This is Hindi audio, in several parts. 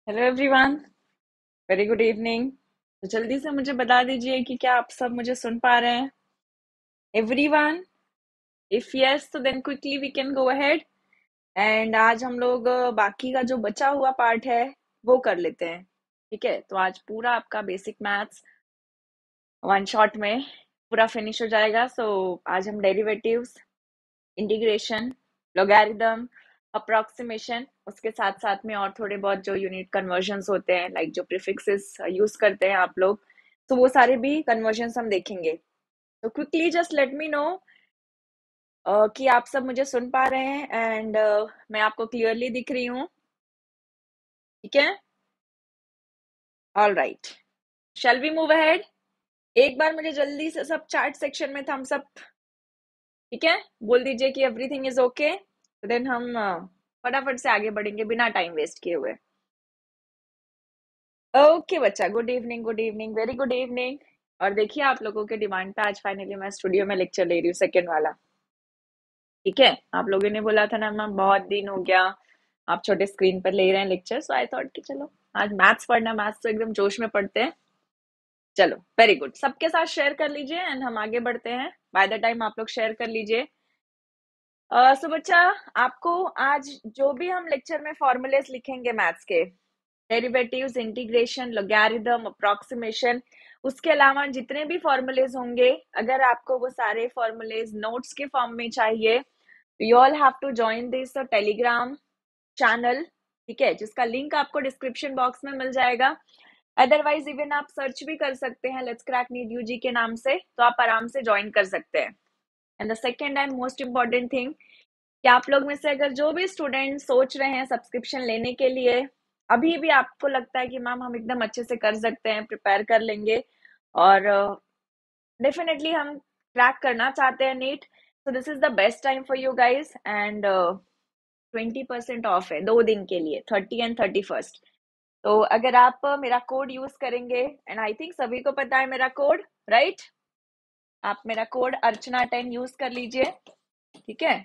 Hello everyone, very good evening. तो जल्दी से मुझे बता दीजिए कि क्या आप सब मुझे सुन पा रहे हैं? एवरीवन, इफ यस तो then quickly we can go ahead. And आज हम लोग बाकी का जो बचा हुआ पार्ट है वो कर लेते हैं। ठीक है, तो आज पूरा आपका बेसिक मैथ्स वन शॉट में पूरा फिनिश हो जाएगा। सो आज हम डेरिवेटिव्स, इंटीग्रेशन, लॉगरिदम, अप्रोक्सीमेशन, उसके साथ साथ में और थोड़े बहुत जो यूनिट कन्वर्जन्स होते हैं, लाइक जो प्रीफिक्सेस यूज करते हैं आप लोग, तो वो सारे भी कन्वर्जन्स हम देखेंगे। तो quickly just let me know कि आप सब मुझे सुन पा रहे हैं एंड मैं आपको क्लियरली दिख रही हूँ। ठीक है, all right, shall we move ahead. एक बार मुझे जल्दी से सब चैट सेक्शन में थम्स अप, ठीक है, बोल दीजिए कि एवरीथिंग इज ओके। तो देन हम फटाफट से आगे बढ़ेंगे बिना टाइम वेस्ट किए हुए। ओके बच्चा, good evening, good evening, very good evening. और देखिए, आप लोगों के डिमांड पे आज फाइनली मैं स्टूडियो में लेक्चर ले रही हूँ, सेकेंड वाला। ठीक है, आप लोगों ने बोला था ना मैम बहुत दिन हो गया आप छोटे स्क्रीन पर ले रहे हैं लेक्चर, सो आई थॉट कि चलो आज मैथ्स पढ़ना, मैथ्स तो एकदम जोश में पढ़ते हैं। चलो वेरी गुड, सबके साथ शेयर कर लीजिए एंड हम आगे बढ़ते हैं। बाय द टाइम आप लोग शेयर कर लीजिए। सो बच्चा, आपको आज जो भी हम लेक्चर में फॉर्मूलेस लिखेंगे मैथ्स के, डेरिवेटिव्स, इंटीग्रेशन, लॉगरिदम, अप्रोक्सीमेशन, उसके अलावा जितने भी फॉर्मूलेज होंगे, अगर आपको वो सारे फॉर्मूलेज नोट्स के फॉर्म में चाहिए, you all have to join this Telegram channel. ठीक है, जिसका लिंक आपको डिस्क्रिप्शन बॉक्स में मिल जाएगा। अदरवाइज इवन आप सर्च भी कर सकते हैं लेट्स क्रैक नीट यूजी के नाम से, तो आप आराम से ज्वाइन कर सकते हैं। And the second and most important thing, कि आप लोग में से अगर जो भी स्टूडेंट सोच रहे हैं सब्सक्रिप्शन लेने के लिए, अभी भी आपको लगता है कि मैम हम एकदम अच्छे से कर सकते हैं, प्रिपेयर कर लेंगे और डेफिनेटली हम क्रैक करना चाहते हैं NEET, so this is the best time for you guys. And 20% off है 2 दिन के लिए, 30 एंड 31st। तो अगर आप मेरा कोड यूज करेंगे, एंड आई थिंक सभी को पता है मेरा कोड, राइट? आप मेरा कोड अर्चना10 यूज कर लीजिए। ठीक है,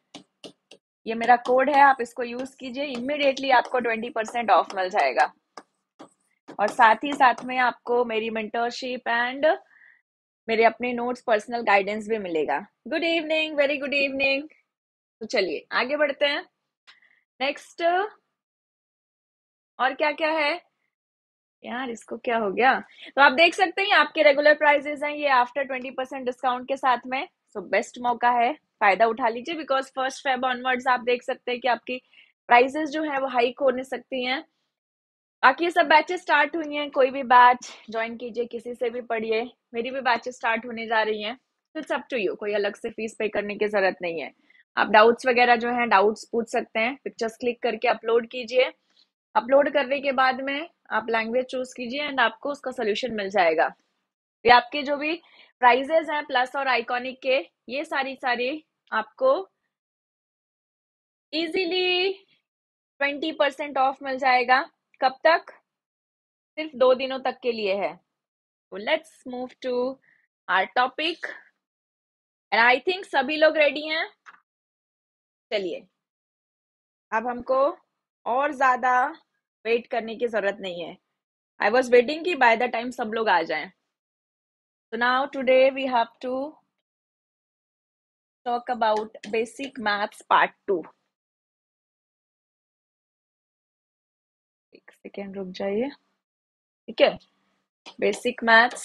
ये मेरा कोड है, आप इसको यूज कीजिए, इमिडिएटली आपको 20% ऑफ मिल जाएगा। और साथ ही साथ में आपको मेरी मेंटरशिप एंड मेरे अपने नोट्स, पर्सनल गाइडेंस भी मिलेगा। Good evening, very good evening. तो चलिए आगे बढ़ते हैं। नेक्स्ट, और क्या क्या है यार, इसको क्या हो गया? तो आप देख सकते हैं आपके रेगुलर प्राइजेस हैं ये आफ्टर 20% डिस्काउंट के साथ में। सो बेस्ट मौका है, फायदा उठा लीजिए, बिकॉज 1 फेब ऑनवर्ड्स आप देख सकते हैं कि आपकी प्राइजेस जो है वो हाइक होने सकती हैं। बाकी सब बैचेस स्टार्ट हुई हैं, कोई भी बैच ज्वाइन कीजिए, किसी से भी पढ़िए, मेरी भी बैचेस स्टार्ट होने जा रही हैं। इट्स अप टू यू, कोई अलग से फीस पे करने की जरूरत नहीं है। आप डाउट्स वगैरह जो है डाउट्स पूछ सकते हैं, पिक्चर्स क्लिक करके अपलोड कीजिए। अपलोड करने के बाद में आप लैंग्वेज चूज कीजिए एंड आपको उसका सोल्यूशन मिल जाएगा। ये आपके जो भी प्राइजेस हैं प्लस और आइकॉनिक के, ये सारी सारी आपको इजीली 20% ऑफ मिल जाएगा। कब तक? सिर्फ 2 दिनों तक के लिए है। So let's move to our topic and I think सभी लोग रेडी हैं। चलिए, अब हमको और ज्यादा वेट करने की जरूरत नहीं है। आई वॉज वेटिंग कि बाय द टाइम सब लोग आ जाएं। So now today we have to talk about basic maths part 2। एक सेकेंड रुक जाइए। ठीक है, basic maths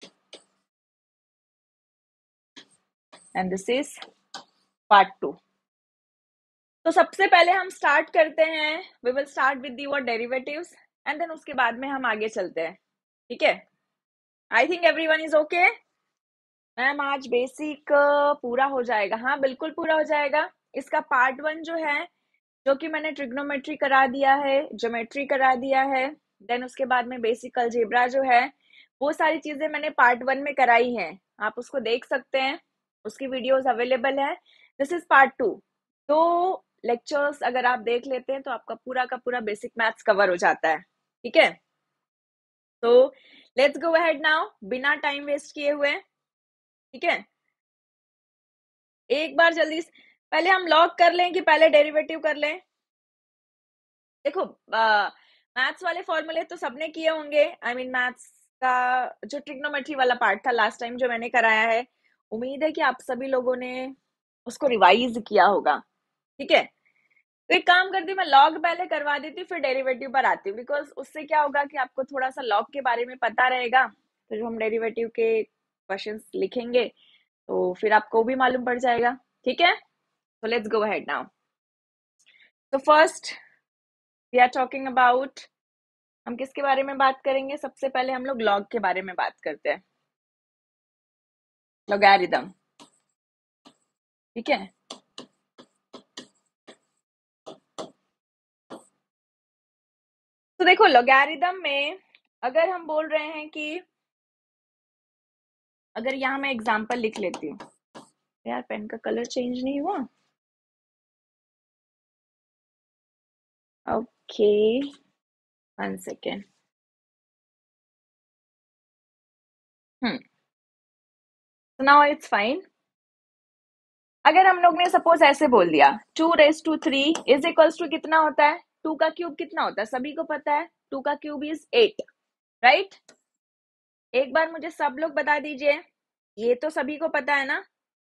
and this is part 2। तो सबसे पहले हम स्टार्ट करते हैं, we will start with the word derivatives and then उसके बाद में हम आगे चलते हैं। ठीक है, I think everyone is okay. Ma'am आज बेसिक पूरा हो जाएगा? हाँ बिल्कुल पूरा हो जाएगा। इसका पार्ट 1 जो है, जो कि मैंने ट्रिग्नोमेट्री करा दिया है, ज्योमेट्री करा दिया है, देन उसके बाद में बेसिक अलजेब्रा जो है, वो सारी चीजें मैंने पार्ट 1 में कराई हैं। आप उसको देख सकते हैं, उसकी वीडियोस अवेलेबल है। This is part 2। तो लेक्चर्स अगर आप देख लेते हैं तो आपका पूरा का पूरा बेसिक मैथ्स कवर हो जाता है। ठीक है, तो लेट्स गो अहेड नाउ, बिना टाइम वेस्ट किए हुए। ठीक है, एक बार जल्दी पहले हम लॉग कर लें कि पहले डेरिवेटिव कर लें? देखो मैथ्स वाले फॉर्मूले तो सबने किए होंगे। आई मीन मैथ्स का जो ट्रिग्नोमेट्री वाला पार्ट था लास्ट टाइम जो मैंने कराया है, उम्मीद है कि आप सभी लोगों ने उसको रिवाइज किया होगा। ठीक है, तो एक काम करती हूँ, मैं लॉग पहले करवा देती हूँ, फिर डेरिवेटिव पर आती हूँ, बिकॉज उससे क्या होगा कि आपको थोड़ा सा लॉग के बारे में पता रहेगा, तो जो हम डेरिवेटिव के क्वेश्चंस लिखेंगे तो फिर आपको भी मालूम पड़ जाएगा। ठीक है, so let's go ahead now. So first we are talking about, हम किसके बारे में बात करेंगे? सबसे पहले हम लोग लॉग के बारे में बात करते हैं, लॉगरिथम। ठीक है, तो देखो लॉगरिथम में अगर हम बोल रहे हैं कि, अगर यहाँ मैं एग्जांपल लिख लेती हूँ, यार पेन का कलर चेंज नहीं हुआ। Okay, 1 second. So now it's fine. अगर हम लोग ने सपोज ऐसे बोल दिया 2 raised to 3 is equals to कितना होता है? 2 का क्यूब कितना होता है? सभी को पता है 2 का क्यूब इज 8, राइट? एक बार मुझे सब लोग बता दीजिए, ये तो सभी को पता है ना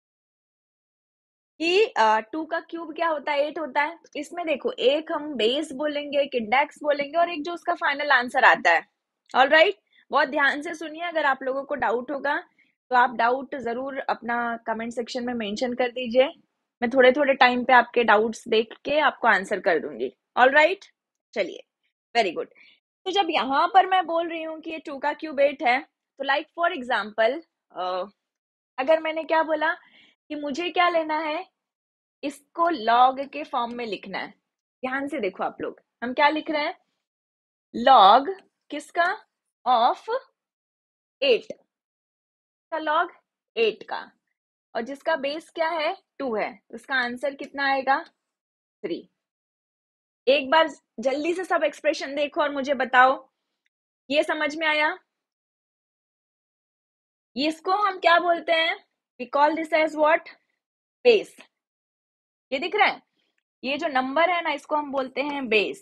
कि 2 का क्यूब क्या होता है? 8 होता है। इसमें देखो, एक हम बेस बोलेंगे, एक इंडेक्स बोलेंगे, और एक जो उसका फाइनल आंसर आता है। ऑल राइट, बहुत ध्यान से सुनिए, अगर आप लोगों को डाउट होगा तो आप डाउट जरूर अपना कमेंट सेक्शन में मेंशन कर दीजिए। मैं थोड़े थोड़े टाइम पे आपके डाउट्स देख के आपको आंसर कर दूंगी। ऑल राइट, चलिए, वेरी गुड। तो जब यहाँ पर मैं बोल रही हूँ कि ये 2 का क्यूब 8 है, तो लाइक फॉर एग्जाम्पल अगर मैंने क्या बोला कि मुझे क्या लेना है, इसको लॉग के फॉर्म में लिखना है। ध्यान से देखो आप लोग, हम क्या लिख रहे हैं? लॉग किसका? ऑफ 8 का, लॉग 8 का, और जिसका बेस क्या है? 2 है, उसका आंसर कितना आएगा? 3। एक बार जल्दी से सब एक्सप्रेशन देखो और मुझे बताओ, ये समझ में आया? इसको हम क्या बोलते हैं? We call this as what? Base. ये दिख रहा है, ये जो नंबर है ना, इसको हम बोलते हैं बेस।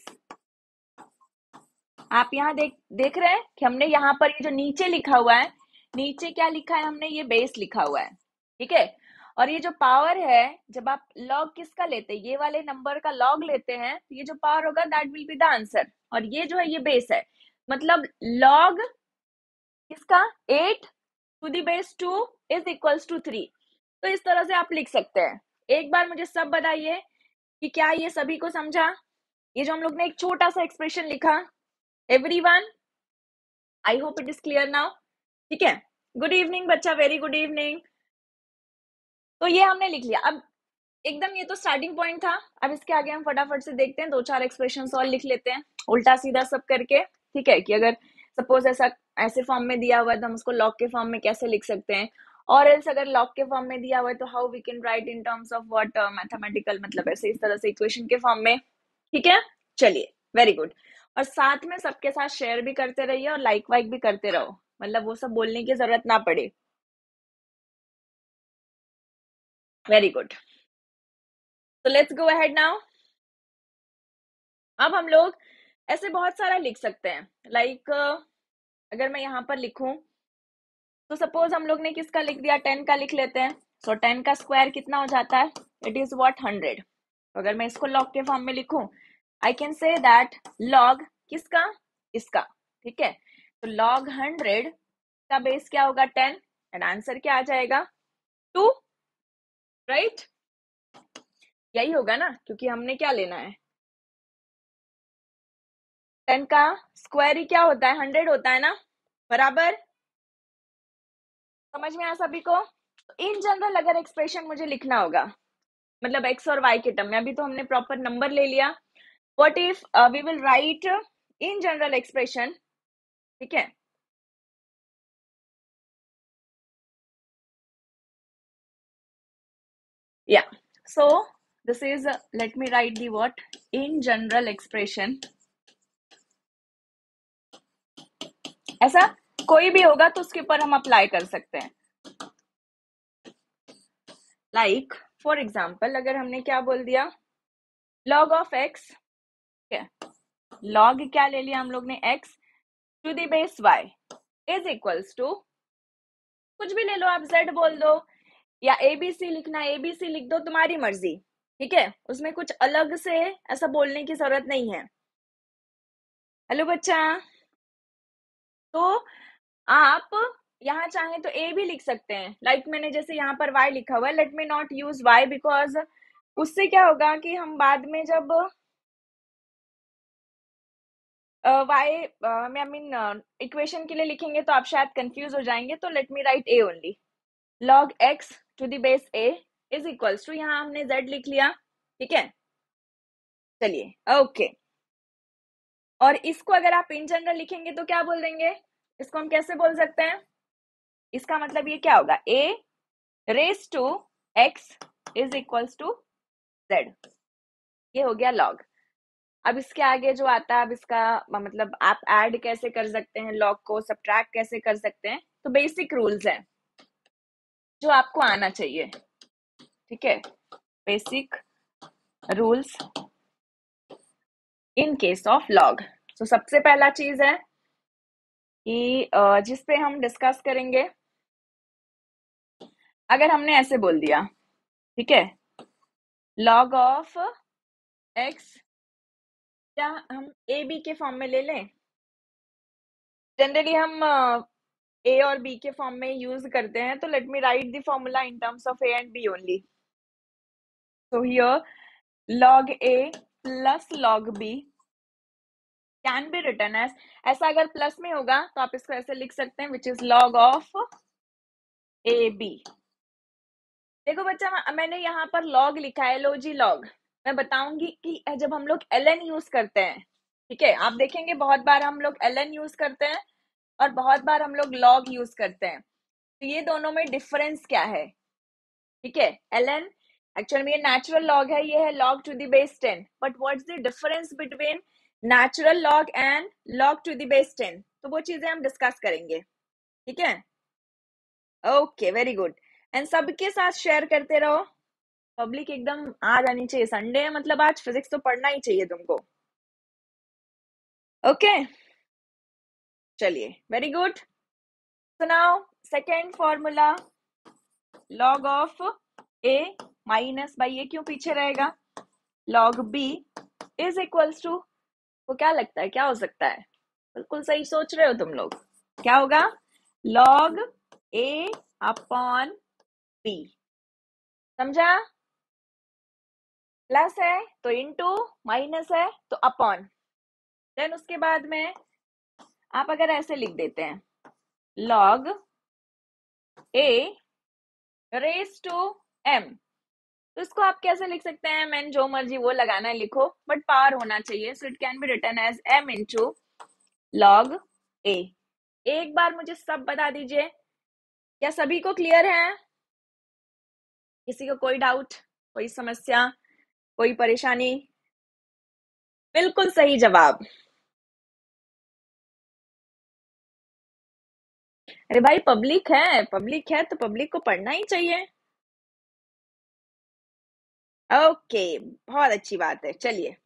आप यहाँ देख रहे हैं कि हमने यहाँ पर ये जो नीचे लिखा हुआ है, नीचे क्या लिखा है हमने? ये बेस लिखा हुआ है। ठीक है, और ये जो पावर है, जब आप लॉग किसका लेते हैं? ये वाले नंबर का लॉग लेते हैं, तो ये जो पावर होगा that will be the answer, और ये जो है ये बेस है। मतलब लॉग किसका? 8 to the base 2 is equals to 3। तो इस तरह से आप लिख सकते हैं। एक बार मुझे सब बताइए कि क्या ये सभी को समझा? ये जो हम लोग ने एक छोटा सा एक्सप्रेशन लिखा, everyone, I hope it is clear now. ठीक है, गुड इवनिंग बच्चा, वेरी गुड इवनिंग। तो ये हमने लिख लिया। अब एकदम, ये तो स्टार्टिंग पॉइंट था। अब इसके आगे हम फटाफट से देखते हैं, 2-4 एक्सप्रेशन और लिख लेते हैं उल्टा सीधा सब करके। ठीक है, कि अगर सपोज ऐसा ऐसे फॉर्म में दिया हुआ है तो हम उसको लॉग के फॉर्म में कैसे लिख सकते हैं, और एल्स अगर लॉग के फॉर्म में दिया हुआ है तो how we can write in terms of what mathematical, मतलब ऐसे इस तरह से इक्वेशन के फॉर्म में। ठीक है, चलिए, वेरी गुड। और साथ में सबके साथ शेयर भी करते रहिए और लाइक वाइक भी करते रहो, मतलब वो सब बोलने की जरूरत ना पड़े। वेरी गुड, तो लेट्स गो अहेड नाउ। अब हम लोग ऐसे बहुत सारा लिख सकते हैं, लाइक अगर मैं यहाँ पर लिखूं, तो सपोज हम लोग ने किसका लिख दिया? 10 का लिख लेते हैं। सो 10 का स्क्वायर कितना हो जाता है? It is what? 100। तो अगर मैं इसको लॉग के फॉर्म में लिखूं, I can say that log किसका? इसका। ठीक है, तो लॉग 100 का बेस क्या होगा? 10, एंड आंसर क्या आ जाएगा? 2, राइट? यही होगा ना, क्योंकि हमने क्या लेना है? 10 का स्क्वायर ही क्या होता है? 100 होता है ना, बराबर? समझ में आया सभी को? इन जनरल अगर एक्सप्रेशन मुझे लिखना होगा, मतलब एक्स और वाई के टर्म में, अभी तो हमने प्रॉपर नंबर ले लिया। What if we will write in general expression? ठीक है, या so this is, let me write the what? In general expression. ऐसा कोई भी होगा तो उसके ऊपर हम अप्लाई कर सकते हैं। लाइक फॉर एग्जाम्पल, अगर हमने क्या बोल दिया? लॉग ऑफ एक्स, ठीक है, लॉग क्या ले लिया हम लोग ने, x to the base y is equals to, कुछ भी ले लो आप, z बोल दो या abc लिखना, abc लिख दो, तुम्हारी मर्जी, ठीक है, उसमें कुछ अलग से ऐसा बोलने की जरूरत नहीं है। हेलो बच्चा, तो आप यहाँ चाहें तो a भी लिख सकते हैं, लाइक मैंने जैसे यहाँ पर y लिखा हुआ है, let me not use y because उससे क्या होगा कि हम बाद में जब y में आई मीन इक्वेशन के लिए लिखेंगे तो आप शायद कंफ्यूज हो जाएंगे, तो let me write a only, log x to the base a is equals to, यहाँ हमने z लिख लिया, ठीक है, चलिए ओके। और इसको अगर आप इन जनरल लिखेंगे तो क्या बोल देंगे, इसको हम कैसे बोल सकते हैं, इसका मतलब ये क्या होगा, a raise to x is equals to z, ये हो गया log। अब इसके आगे जो आता है, अब इसका मतलब आप ऐड कैसे कर सकते हैं log को, सब्ट्रैक्ट कैसे कर सकते हैं, तो बेसिक रूल्स है जो आपको आना चाहिए, ठीक है, basic rules in case of log। तो सबसे पहला चीज है कि जिस पे हम डिस्कस करेंगे, अगर हमने ऐसे बोल दिया, ठीक है, log ऑफ x, क्या हम ए बी के फॉर्म में ले लें, जनरली हम ए और बी के फॉर्म में यूज करते हैं, तो let me write the formula in terms of A and B only. So here log a plus log b can be written as, ऐसा अगर प्लस में होगा तो आप इसको ऐसे लिख सकते हैं, which is log of A B. देखो बच्चा, मैंने यहाँ पर log लिखा है, लो जी log, मैं बताऊंगी कि जब हम लोग ln यूज करते हैं, ठीक है, आप देखेंगे बहुत बार हम लोग ln यूज करते हैं और बहुत बार हम लोग log यूज करते हैं, तो ये दोनों में डिफरेंस क्या है, ठीक है, ln एक्चुअल में ये नेचुरल लॉग है, ये है log to the base 10, but what's the difference between natural log and log to the base 10, तो वो चीजें हम डिस्कस करेंगे, ठीक है, ओके वेरी गुड। एंड सबके साथ शेयर करते रहो, पब्लिक एकदम आ जानी चाहिए, संडे है मतलब आज फिजिक्स तो पढ़ना ही चाहिए तुमको, ओके चलिए very good. So now second formula, log of a minus by A क्यों पीछे रहेगा, log b is equals to, वो क्या लगता है क्या हो सकता है, बिल्कुल सही सोच रहे हो तुम लोग, क्या होगा, log a अपॉन b, समझा, प्लस है तो इनटू, माइनस है तो अपॉन, देन उसके बाद में आप अगर ऐसे लिख देते हैं log a raise to m, तो इसको आप कैसे लिख सकते हैं, मैंने जो मर्जी वो लगाना है लिखो, बट पावर होना चाहिए, so it can be written as m into log a। एक बार मुझे सब बता दीजिए, क्या सभी को क्लियर है, किसी को कोई डाउट, कोई समस्या, कोई परेशानी, बिल्कुल सही जवाब, अरे भाई पब्लिक है तो पब्लिक को पढ़ना ही चाहिए, ओके बहुत अच्छी बात है, चलिए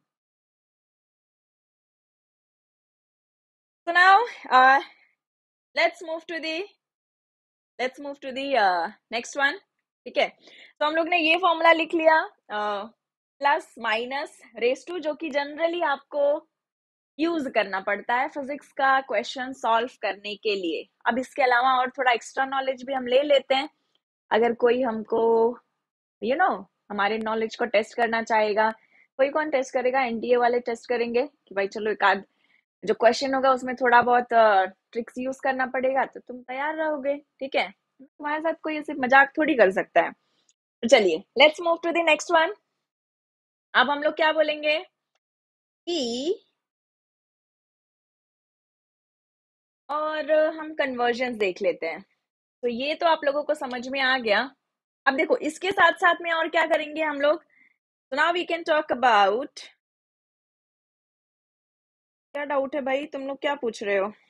सुनाओ, let's move to the let's move to the next one, ठीक है, तो हम लोग ने ये फॉर्मूला लिख लिया, प्लस माइनस रेस टू, जो कि जनरली आपको यूज करना पड़ता है फिजिक्स का क्वेश्चन सॉल्व करने के लिए। अब इसके अलावा और थोड़ा एक्स्ट्रा नॉलेज भी हम ले लेते हैं, अगर कोई हमको यू नो हमारे नॉलेज को टेस्ट करना चाहेगा, कोई कौन टेस्ट करेगा, एनटीए वाले टेस्ट करेंगे कि भाई चलो एक आध जो क्वेश्चन होगा उसमें थोड़ा बहुत ट्रिक्स यूज करना पड़ेगा, तो तुम तैयार रहोगे, ठीक है, तुम्हारे साथ कोई ऐसे मजाक थोड़ी कर सकता है। तो चलिए let's move to the next one. अब हम लोग क्या बोलेंगे कि, और हम कन्वर्जन देख लेते हैं, तो ये तो आप लोगों को समझ में आ गया। अब देखो इसके साथ साथ में और क्या करेंगे हम लोग, तो now we can talk about, क्या डाउट है भाई, तुम लोग क्या पूछ रहे हो,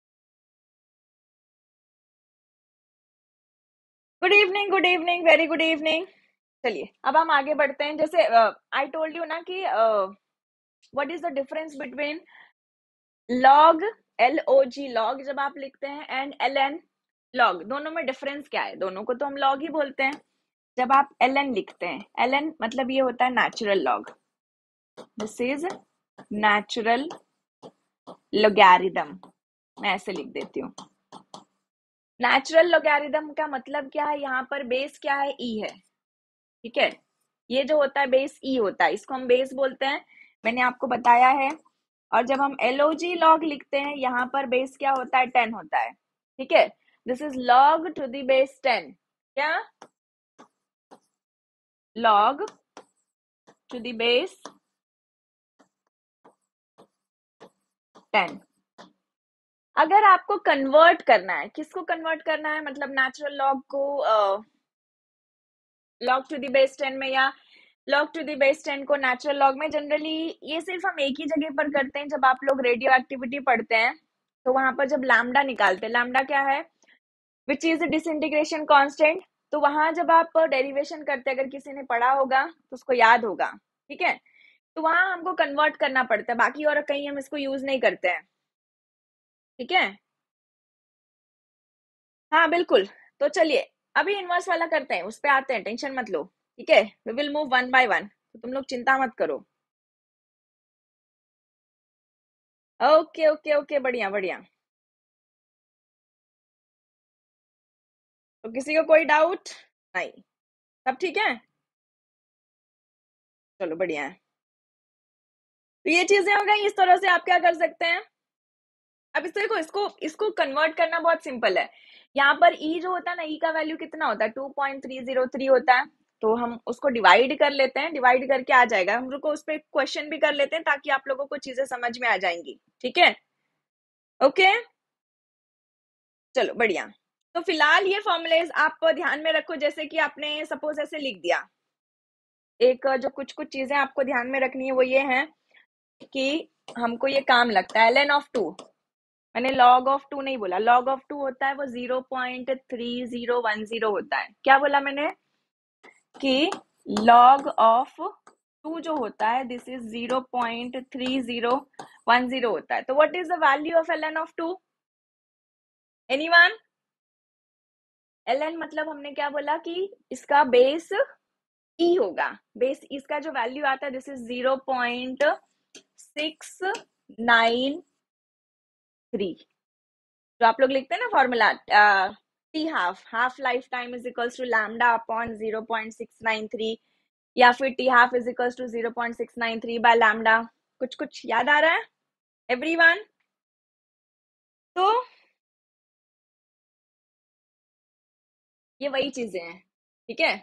good evening very good evening. चलिए अब हम आगे बढ़ते हैं, जैसे आई टोल्ड यू ना कि what is the difference between log, LOG log जब आप लिखते हैं, एंड LN लॉग? दोनों में डिफरेंस क्या है? दोनों को तो हम लॉग ही बोलते हैं। जब आप LN लिखते हैं, LN मतलब ये होता है natural log, this is natural logarithm. मैं ऐसे लिख देती हूँ। नेचुरल लोगैरिथम का मतलब क्या है? यहाँ पर बेस क्या है? ई है, ठीक है। ये जो होता है बेस ई होता है, इसको हम बेस बोलते हैं, मैंने आपको बताया है। और जब हम LOG लॉग लिखते हैं, यहाँ पर बेस क्या होता है? 10 होता है, ठीक है। This is log to the base 10। क्या? Log to the base 10। अगर आपको कन्वर्ट करना है, किसको कन्वर्ट करना है? मतलब नेचुरल लॉग को लॉग टू द बेस 10 में, या लॉग टू द बेस 10 को नेचुरल लॉग में। जनरली ये सिर्फ हम एक ही जगह पर करते हैं, जब आप लोग रेडियो एक्टिविटी पढ़ते हैं, तो वहां पर जब लैम्डा निकालते हैं, लैम्डा क्या है? Which is disintegration constant. तो वहां जब आप डेरिवेशन करते हैं, अगर किसी ने पढ़ा होगा तो उसको याद होगा, ठीक है। तो वहां हमको कन्वर्ट करना पड़ता है, बाकी और कहीं हम इसको यूज नहीं करते हैं, ठीक है। हाँ बिल्कुल। तो चलिए अभी इनवर्स वाला करते हैं, उस पे आते हैं, टेंशन मत लो, ठीक है। We will move one by one, तो तुम लोग चिंता मत करो। ओके ओके ओके, बढ़िया बढ़िया। तो किसी को कोई डाउट? नहीं, सब ठीक है। चलो बढ़िया है। तो ये चीजें हो गई। इस तरह से आप क्या कर सकते हैं? अब इसको देखो, इसको इसको कन्वर्ट करना बहुत सिंपल है। यहाँ पर ई जो होता है ना, ई का वैल्यू कितना होता है? 2.303 होता है। तो हम उसको डिवाइड कर लेते हैं, डिवाइड करके आ जाएगा। हम लोग को उस पर क्वेश्चन भी कर लेते हैं, ताकि आप लोगों को चीजें समझ में आ जाएंगी, ठीक है। ओके, चलो बढ़िया। तो फिलहाल ये फॉर्मूलेज आप ध्यान में रखो। जैसे कि आपने सपोज ऐसे लिख दिया, एक जो कुछ कुछ चीजें आपको ध्यान में रखनी है वो ये है कि हमको ये काम लगता है ln ऑफ 2। मैंने log ऑफ 2 नहीं बोला, log ऑफ 2 होता है वो 0.3010 होता है। क्या बोला मैंने? कि log ऑफ 2 जो होता है, दिस इज 0.3010 होता है। तो what is the value of ln of 2? Anyone? ln मतलब हमने क्या बोला कि इसका बेस ई होगा। बेस इसका जो वैल्यू आता है, दिस इज 0.693। जो आप लोग लिखते हैं ना formula, T half, half life time is equals to lambda upon 0.693, या फिर T half is equals to 0.693 by lambda. कुछ कुछ याद आ रहा है एवरीवन? तो ये वही चीजें हैं, ठीक है।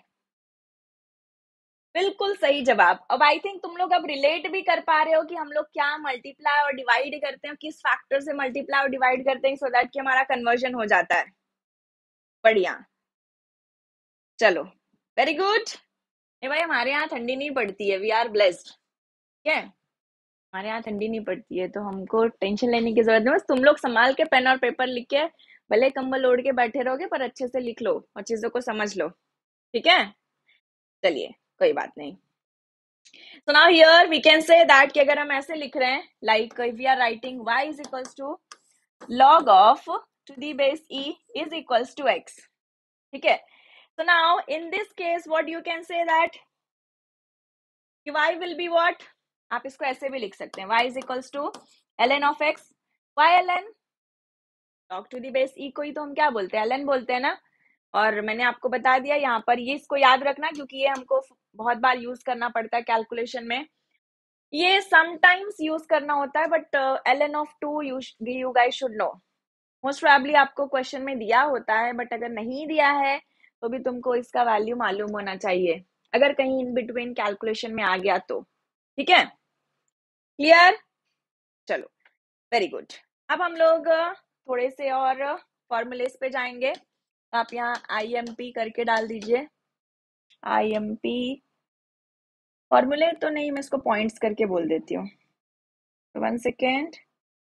बिल्कुल सही जवाब। अब आई थिंक तुम लोग अब रिलेट भी कर पा रहे हो कि हम लोग क्या मल्टीप्लाई और डिवाइड करते हैं, किस फैक्टर से मल्टीप्लाई और डिवाइड करते हैं, सो दैट कि हमारा कन्वर्जन हो जाता है। बढ़िया, चलो वेरी गुड। ए भाई, हमारे यहाँ ठंडी नहीं पड़ती है, वी आर ब्लेस्ड, ठीक है। हमारे यहाँ ठंडी नहीं पड़ती है, तो हमको टेंशन लेने की जरूरत नहीं। बस तुम लोग संभाल के पेन और पेपर लिख के, भले कंबल ओढ़ के बैठे रहोगे, पर अच्छे से लिख लो और चीजों को समझ लो, ठीक है। चलिए, कोई बात नहीं। So now here we can say that कि अगर हम ऐसे लिख रहे हैं, like if we are writing y is equals to log of to the base e is equals to x, ठीक है। So now in this case what you can say that कि y will be what? आप इसको ऐसे भी लिख सकते हैं, y is equals to ln of x। y ln log to the base e को ही तो हम क्या बोलते हैं? ln बोलते हैं ना। और मैंने आपको बता दिया यहाँ पर, ये इसको याद रखना, क्योंकि ये हमको बहुत बार यूज करना पड़ता है कैलकुलेशन में। ये समटाइम्स यूज करना होता है, but ln of 2 you guys should know. Most probably आपको क्वेश्चन में दिया होता है, बट अगर नहीं दिया है तो भी तुमको इसका वैल्यू मालूम होना चाहिए, अगर कहीं इन बिटवीन कैलकुलेशन में आ गया तो, ठीक है। क्लियर? चलो वेरी गुड। अब हम लोग थोड़े से और फॉर्मूलेस पे जाएंगे। तो आप यहाँ IMP करके डाल दीजिए। IMP फॉर्मूले तो नहीं, मैं इसको पॉइंट्स करके बोल देती हूँ। 1 सेकेंड।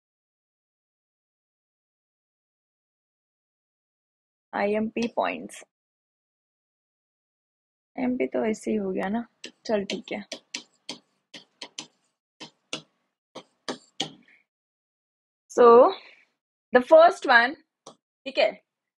IMP पॉइंट्स, MP तो ऐसे ही हो गया ना। चल ठीक है। सो द फर्स्ट वन, ठीक है,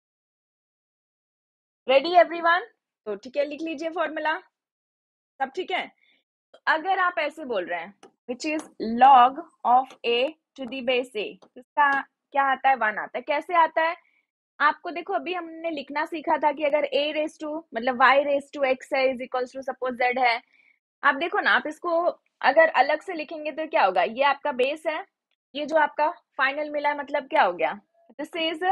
रेडी एवरीवन? तो ठीक है, लिख लीजिए फॉर्मूला, सब ठीक है। तो अगर आप ऐसे बोल रहे हैं which is log of A to the base A, इसका क्या आता है? 1 आता है। कैसे आता है आपको? देखो अभी हमने लिखना सीखा था कि अगर a रेस टू मतलब y रेस टू x है is equals to suppose z है। आप देखो ना, आप इसको अगर अलग से लिखेंगे तो क्या होगा? ये आपका बेस है, ये जो आपका फाइनल मिला है, मतलब क्या हो गया? This is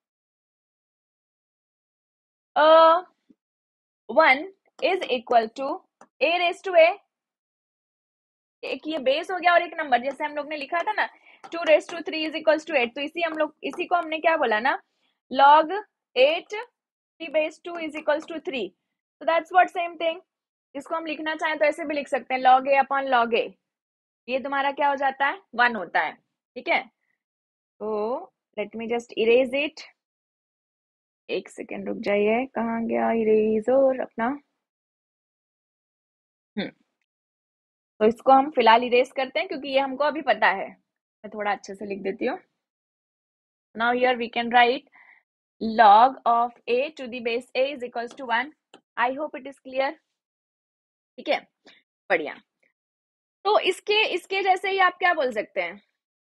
1 is equal to a raise to a, एक ये बेस हो गया और एक नंबर, जैसे हम लोग ने लिखा था ना 2 raise to 3 is equals to 8, तो इसी को हमने क्या बोला ना, log 8 3 base 2 is equals to 3, so that's what same thing। इसको हम लिखना चाहें तो ऐसे भी लिख सकते हैं, log a upon log a, ये तुम्हारा क्या हो जाता है? 1 होता है, ठीक है। तो let me just erase it, एक सेकेंड रुक जाइए, कहाँ गया इरेजर अपना? तो इसको हम फिलहाल इरेज करते हैं क्योंकि ये हमको अभी पता है। मैं थोड़ा अच्छे से लिख देती हूँ। Now here we can write log of a to the base a is equals to 1। I hope it is clear, ठीक है, बढ़िया। तो इसके जैसे ही आप क्या बोल सकते हैं?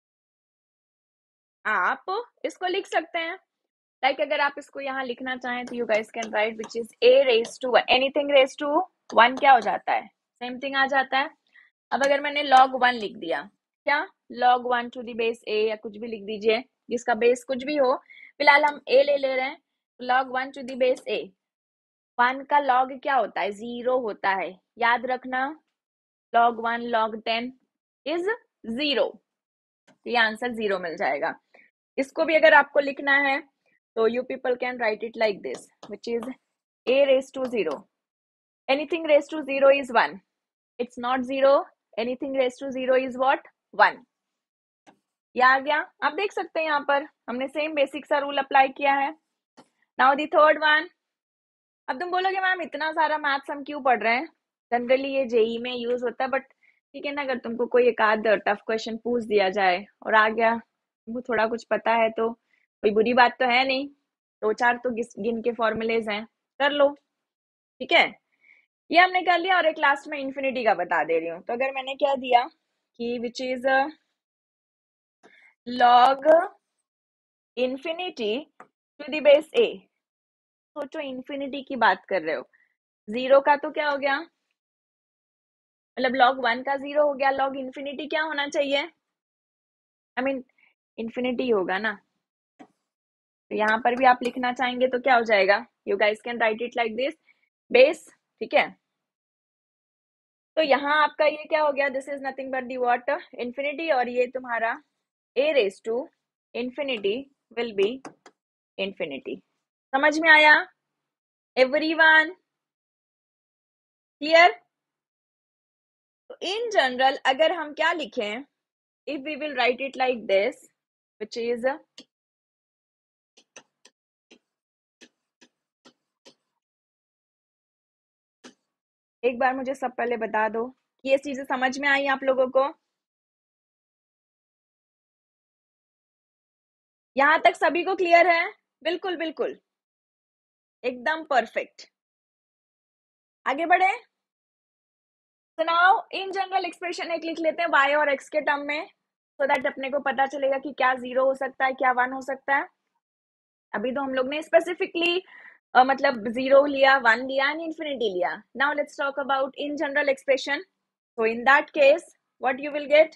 आप इसको लिख सकते हैं लाइक अगर आप इसको यहाँ लिखना चाहें तो you guys can write which is a raise to 1, anything raise to 1 क्या हो जाता है? सेम थिंग आ जाता है। अब अगर मैंने log 1 लिख दिया, क्या log 1 to the base a या कुछ भी लिख दीजिए, जिसका बेस कुछ भी हो, फिलहाल हम a ले रहे हैं, log 1 to the base a, 1 का log क्या होता है? 0 होता है, याद रखना, log 1 log 10 इज 0, तो ये आंसर 0 मिल जाएगा। इसको भी अगर आपको लिखना है तो you people can write it like this which is a raise to 0, anything raise to 0 is 1, it's not 0, anything raise to 0 is what? 1। ये आ गया, आप देख सकते हैं यहाँ पर हमने सेम बेसिक सा रूल अप्लाई किया है। Now the third one. अब तुम बोलोगे मैम इतना सारा मैथ्स हम क्यों पढ़ रहे हैं? जनरली ये जेई में यूज होता है, बट ठीक है ना, अगर तुमको कोई एक आध टफ क्वेश्चन पूछ दिया जाए और आ गया, तुमको थोड़ा कुछ पता है तो कोई बुरी बात तो है नहीं, 2-4 तो गिन के फॉर्मूलेज हैं, कर लो, ठीक है। ये हमने कर लिया और एक लास्ट में इन्फिनिटी का बता दे रही हूँ। तो अगर मैंने क्या दिया कि which is log infinity to the base a, सोचो इन्फिनिटी की बात कर रहे हो, 0 का तो क्या हो गया, मतलब log 1 का 0 हो गया, log इन्फिनिटी क्या होना चाहिए? आई मीन इन्फिनिटी होगा ना। तो यहाँ पर भी आप लिखना चाहेंगे तो क्या हो जाएगा? You guys can write it like this base, ठीक है। तो यहाँ आपका ये क्या हो गया? This is nothing but the what? Infinity, और ये तुम्हारा a raise to infinity will be infinity. समझ में आया एवरीवन? क्लियर? तो इन जनरल अगर हम क्या लिखें, if we will write it like this which is, एक बार मुझे सब पहले बता दो कि ये चीजें समझ में आई आप लोगों को? यहां तक सभी को क्लियर है? बिल्कुल बिल्कुल, एकदम परफेक्ट। आगे बढ़े। तो नाउ इन जनरल एक्सप्रेशन एक लिख लेते हैं y और x के टर्म में, सो दैट अपने को पता चलेगा कि क्या 0 हो सकता है, क्या 1 हो सकता है। अभी तो हम लोग ने स्पेसिफिकली मतलब 0 लिया, 1 लिया एंड इन्फिनिटी लिया। Now let's talk about in general expression. So in that case what you will get,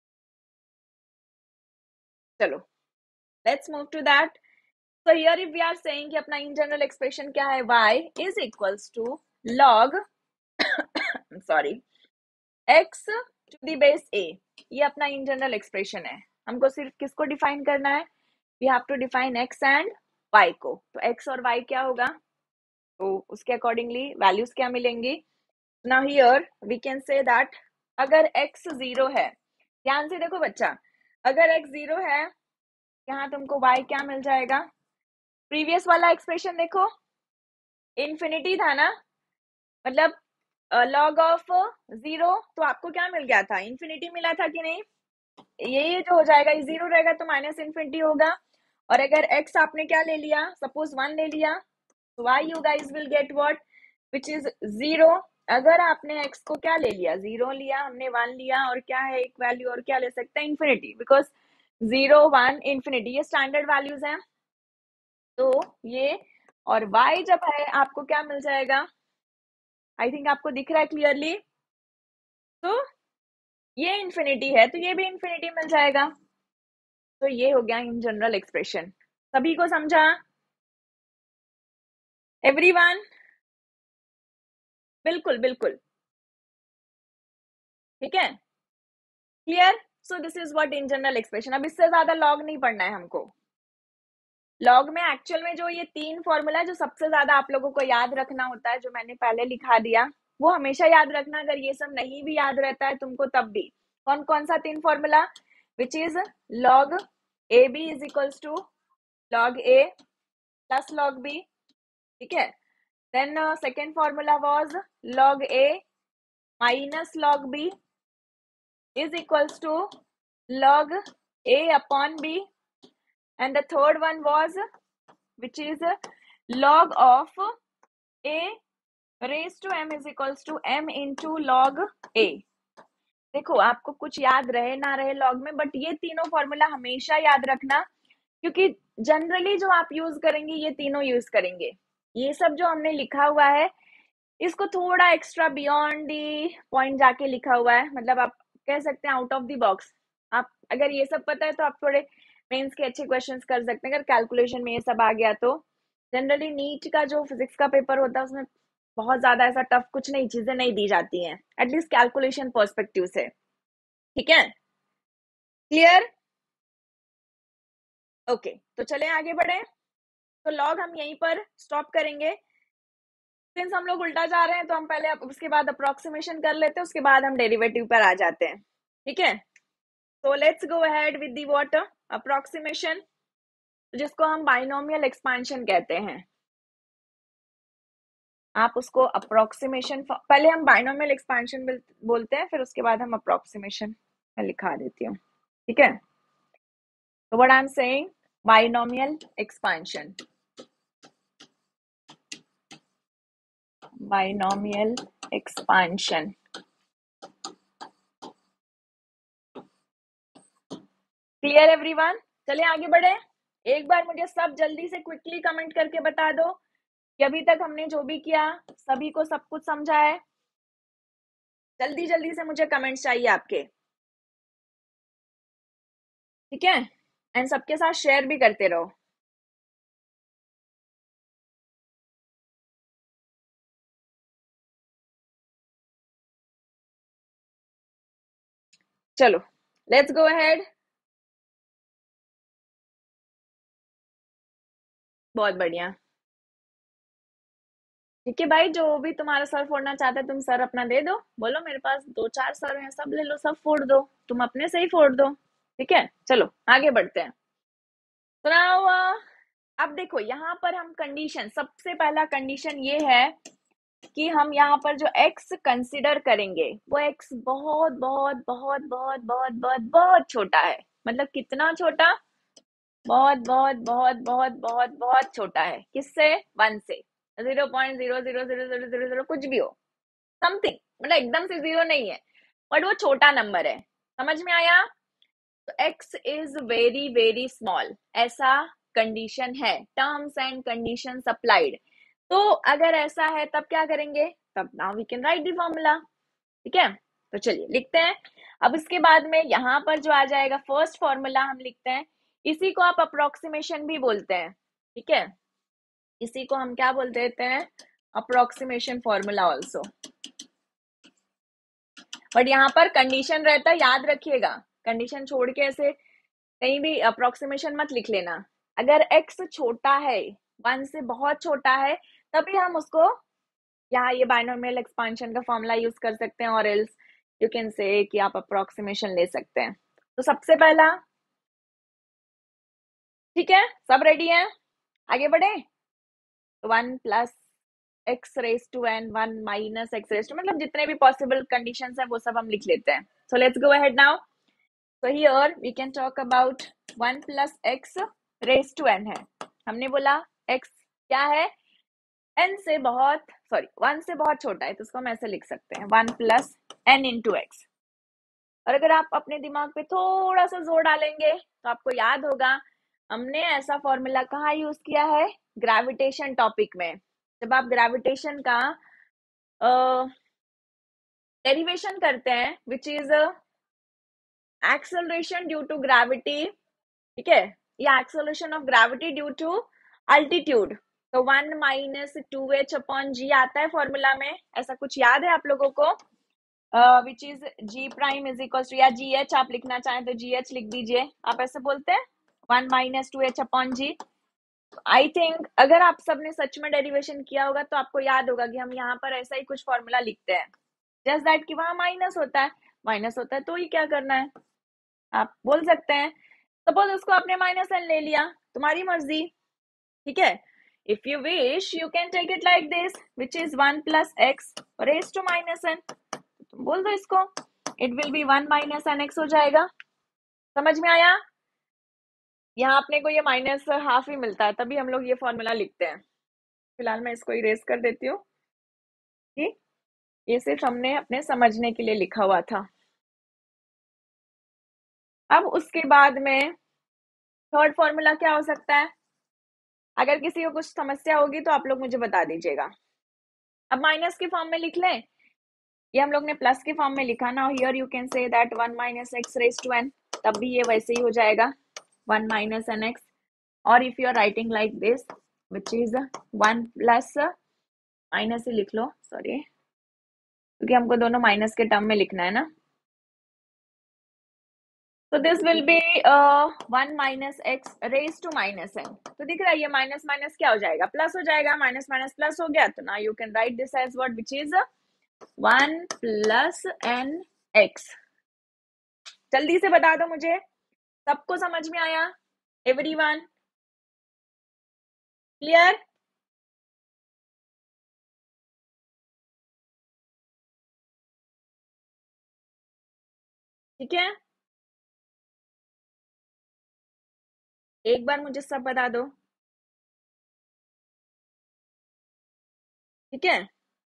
चलो let's move to that. So here if we are saying कि अपना in general expression क्या है, y is equals to log sorry x to the base a, ये अपना in general expression है। हमको सिर्फ किसको डिफाइन करना है? we have to define x and y को। तो x और y क्या होगा, तो उसके अकॉर्डिंगली वैल्यूज क्या मिलेंगी? now here we can say that अगर x 0 है, ध्यान से देखो बच्चा, अगर x 0 है, यहाँ तुमको y क्या मिल जाएगा? प्रीवियस वाला एक्सप्रेशन देखो, इन्फिनिटी था ना, मतलब लॉग ऑफ 0, तो आपको क्या मिल गया था? इन्फिनिटी मिला था कि नहीं? ये जो हो जाएगा ये जीरो रहेगा तो माइनस इन्फिनिटी होगा। और अगर x आपने क्या ले लिया, सपोज 1 ले लिया, तो y you guys will get what, which is zero. अगर आपने x को क्या ले लिया, जीरो लिया, हमने 1 लिया, और क्या है एक वैल्यू और क्या ले सकते हैं, इन्फिनिटी, बिकॉज जीरो 1 इन्फिनिटी ये स्टैंडर्ड वैल्यूज हैं। तो ये और y जब है आपको क्या मिल जाएगा, आई थिंक आपको दिख रहा है क्लियरली। तो ये इन्फिनिटी है तो ये भी इन्फिनिटी मिल जाएगा। तो ये हो गया इन जनरल एक्सप्रेशन। सभी को समझा एवरीवन? बिल्कुल बिल्कुल, ठीक है, clear. So this is what in general expression. अब इससे ज्यादा लॉग नहीं पढ़ना है हमको। लॉग में एक्चुअल में जो ये 3 फॉर्मूला जो सबसे ज्यादा आप लोगों को याद रखना होता है, जो मैंने पहले लिखा दिया, वो हमेशा याद रखना। अगर ये सब नहीं भी याद रहता है तुमको तब भी, कौन कौन सा 3 formula, which is log A B is equals to log A plus log B, ठीक है। Then second formula was log a minus log b is equals to log a upon b, and the third one was which is log of a raised to m is equals to m into log a। देखो आपको कुछ याद रहे ना रहे लॉग में, बट ये तीनों फॉर्मूला हमेशा याद रखना, क्योंकि जनरली जो आप यूज करेंगे ये तीनों यूज करेंगे। ये सब जो हमने लिखा हुआ है इसको थोड़ा एक्स्ट्रा बियॉन्ड दी पॉइंट जाके लिखा हुआ है, मतलब आप कह सकते हैं आउट ऑफ द बॉक्स। आप अगर ये सब पता है तो आप थोड़े मेंस के अच्छे क्वेश्चंस कर सकते हैं। अगर कैलकुलेशन में ये सब आ गया तो जनरली नीट का जो फिजिक्स का पेपर होता है उसमें बहुत ज्यादा ऐसा टफ कुछ नहीं चीजें नहीं दी जाती हैं, एटलीस्ट कैलकुलेशन पर्सपेक्टिव से, ठीक है, क्लियर। ओके तो चले आगे बढ़े। तो लॉग हम यहीं पर स्टॉप करेंगे। सिंस हम लोग उल्टा जा रहे हैं तो हम पहले उसके बाद अप्रोक्सीमेशन कर लेते हैं, उसके बाद हम डेरिवेटिव पर आ जाते हैं, ठीक है। तो let's go ahead with the what, approximation, जिसको हम बाइनोमियल एक्सपेंशन कहते हैं। आप उसको अप्रोक्सीमेशन, पहले हम बाइनोमियल एक्सपेंशन बोलते हैं, फिर उसके बाद हम अप्रोक्सीमेशन में लिखा देती हूँ, ठीक है। तो what I am saying, binomial expansion, binomial expansion, clear everyone. चलिए आगे बढ़े। एक बार मुझे सब जल्दी से क्विकली कमेंट करके बता दो कि अभी तक हमने जो भी किया सभी को सब कुछ समझा है। जल्दी जल्दी से मुझे कमेंट्स चाहिए आपके, ठीक है, एंड सबके साथ शेयर भी करते रहो। चलो लेट्स गो अहेड। बहुत बढ़िया, ठीक है भाई, जो भी तुम्हारा सर फोड़ना चाहता है तुम सर अपना दे दो, बोलो मेरे पास 2-4 सर हैं, सब ले लो, सब फोड़ दो, तुम अपने से ही फोड़ दो, ठीक है। चलो आगे बढ़ते हैं। तो नाउ अब देखो यहाँ पर हम कंडीशन, सबसे पहला कंडीशन ये है कि हम यहाँ पर जो x कंसिडर करेंगे वो x बहुत बहुत बहुत बहुत बहुत बहुत बहुत छोटा है। मतलब कितना छोटा, बहुत बहुत बहुत बहुत बहुत बहुत छोटा है। किससे, 1 से, 0.00000 कुछ भी हो, समथिंग, मतलब एकदम से जीरो नहीं है, बट वो छोटा नंबर है। समझ में आया? तो x is very very small, ऐसा कंडीशन है, टर्म्स एंड कंडीशन अप्लाइड। तो अगर ऐसा है तब क्या करेंगे, तब now we can write the formula, ठीक है। तो चलिए लिखते हैं। अब इसके बाद में यहाँ पर जो आ जाएगा फर्स्ट फॉर्मूला हम लिखते हैं, इसी को आप अप्रोक्सीमेशन भी बोलते हैं, ठीक है। इसी को हम क्या बोल देते हैं, अप्रोक्सीमेशन फॉर्मूला ऑल्सो। बट यहाँ पर कंडीशन रहता है, याद रखिएगा, कंडीशन छोड़ के ऐसे कहीं भी अप्रोक्सीमेशन मत लिख लेना। अगर x छोटा है, 1 से बहुत छोटा है, तभी हम उसको यहाँ ये बाइनोमियल एक्सपेंशन का फॉर्मूला यूज कर सकते हैं, और एल्स यू कैन से कि आप अप्रोक्सीमेशन ले सकते हैं। तो सबसे पहला, ठीक है, सब रेडी है, आगे बढ़े। तो 1 plus X raise to N, 1 minus X raise to, मतलब जितने भी पॉसिबल कंडीशंस है वो सब हम लिख लेते हैं। So let's go ahead now. So here we can talk about 1 plus x raised to n है. हमने बोला x क्या है, n से बहुत, सॉरी 1 से बहुत छोटा है, तो उसको हम ऐसे लिख सकते हैं 1 प्लस n इंटू एक्स. और अगर आप अपने दिमाग पे थोड़ा सा जोर डालेंगे तो आपको याद होगा हमने ऐसा फॉर्मूला कहाँ यूज किया है, ग्रेविटेशन टॉपिक में. जब आप ग्रेविटेशन का डेरिवेशन करते हैं which is acceleration due to gravity, ठीक है, या acceleration of gravity due to altitude, तो 1 माइनस 2h अपॉन जी आता है फॉर्मूला में. ऐसा कुछ याद है आप लोगों को, which is G prime is equal to, या जी एच आप लिखना चाहें तो जी एच लिख दीजिए. आप ऐसे बोलते हैं 1 minus 2h upon G. I think अगर आप सबने सच में डेरिवेशन किया होगा तो आपको याद होगा कि हम यहाँ पर ऐसा ही कुछ फॉर्मूला लिखते हैं, जस्ट दैट कि वहां माइनस होता है. माइनस होता है तो ही क्या करना है, आप बोल सकते हैं. सपोज उसको आपने माइनस एन ले लिया, तुम्हारी मर्जी, ठीक है. If you wish you can take it like this which is 1 plus X raise to minus N, तुम बोल दो इसको, it will be 1 minus N X हो जाएगा. समझ में आया. यहाँ अपने को ये माइनस हाफ ही मिलता है, तभी हम लोग ये फॉर्मूला लिखते हैं. फिलहाल मैं इसको इरेज कर देती हूँ, ठीक. ये सिर्फ हमने अपने समझने के लिए लिखा हुआ था. अब उसके बाद में थर्ड फॉर्मूला क्या हो सकता है, अगर किसी को कुछ समस्या होगी तो आप लोग मुझे बता दीजिएगा. अब माइनस के फॉर्म में लिख लें, ये हम लोग ने प्लस के फॉर्म में लिखा ना, here you can say that 1 minus x raise to n, तब भी ये वैसे ही हो जाएगा 1 माइनस एन एक्स. और if you are writing like this which is 1 plus, minus ही लिख लो, सॉरी, क्योंकि हमको दोनों माइनस के टर्म में लिखना है ना. तो this will be 1 minus x raise to minus n. तो दिख रहा है ये माइनस माइनस क्या हो जाएगा, प्लस हो जाएगा. माइनस माइनस प्लस हो गया, तो now you can write this as what, which is 1 plus n x. जल्दी से बता दो मुझे, सबको समझ में आया, एवरीवन क्लियर. ठीक है, एक बार मुझे सब बता दो, ठीक है.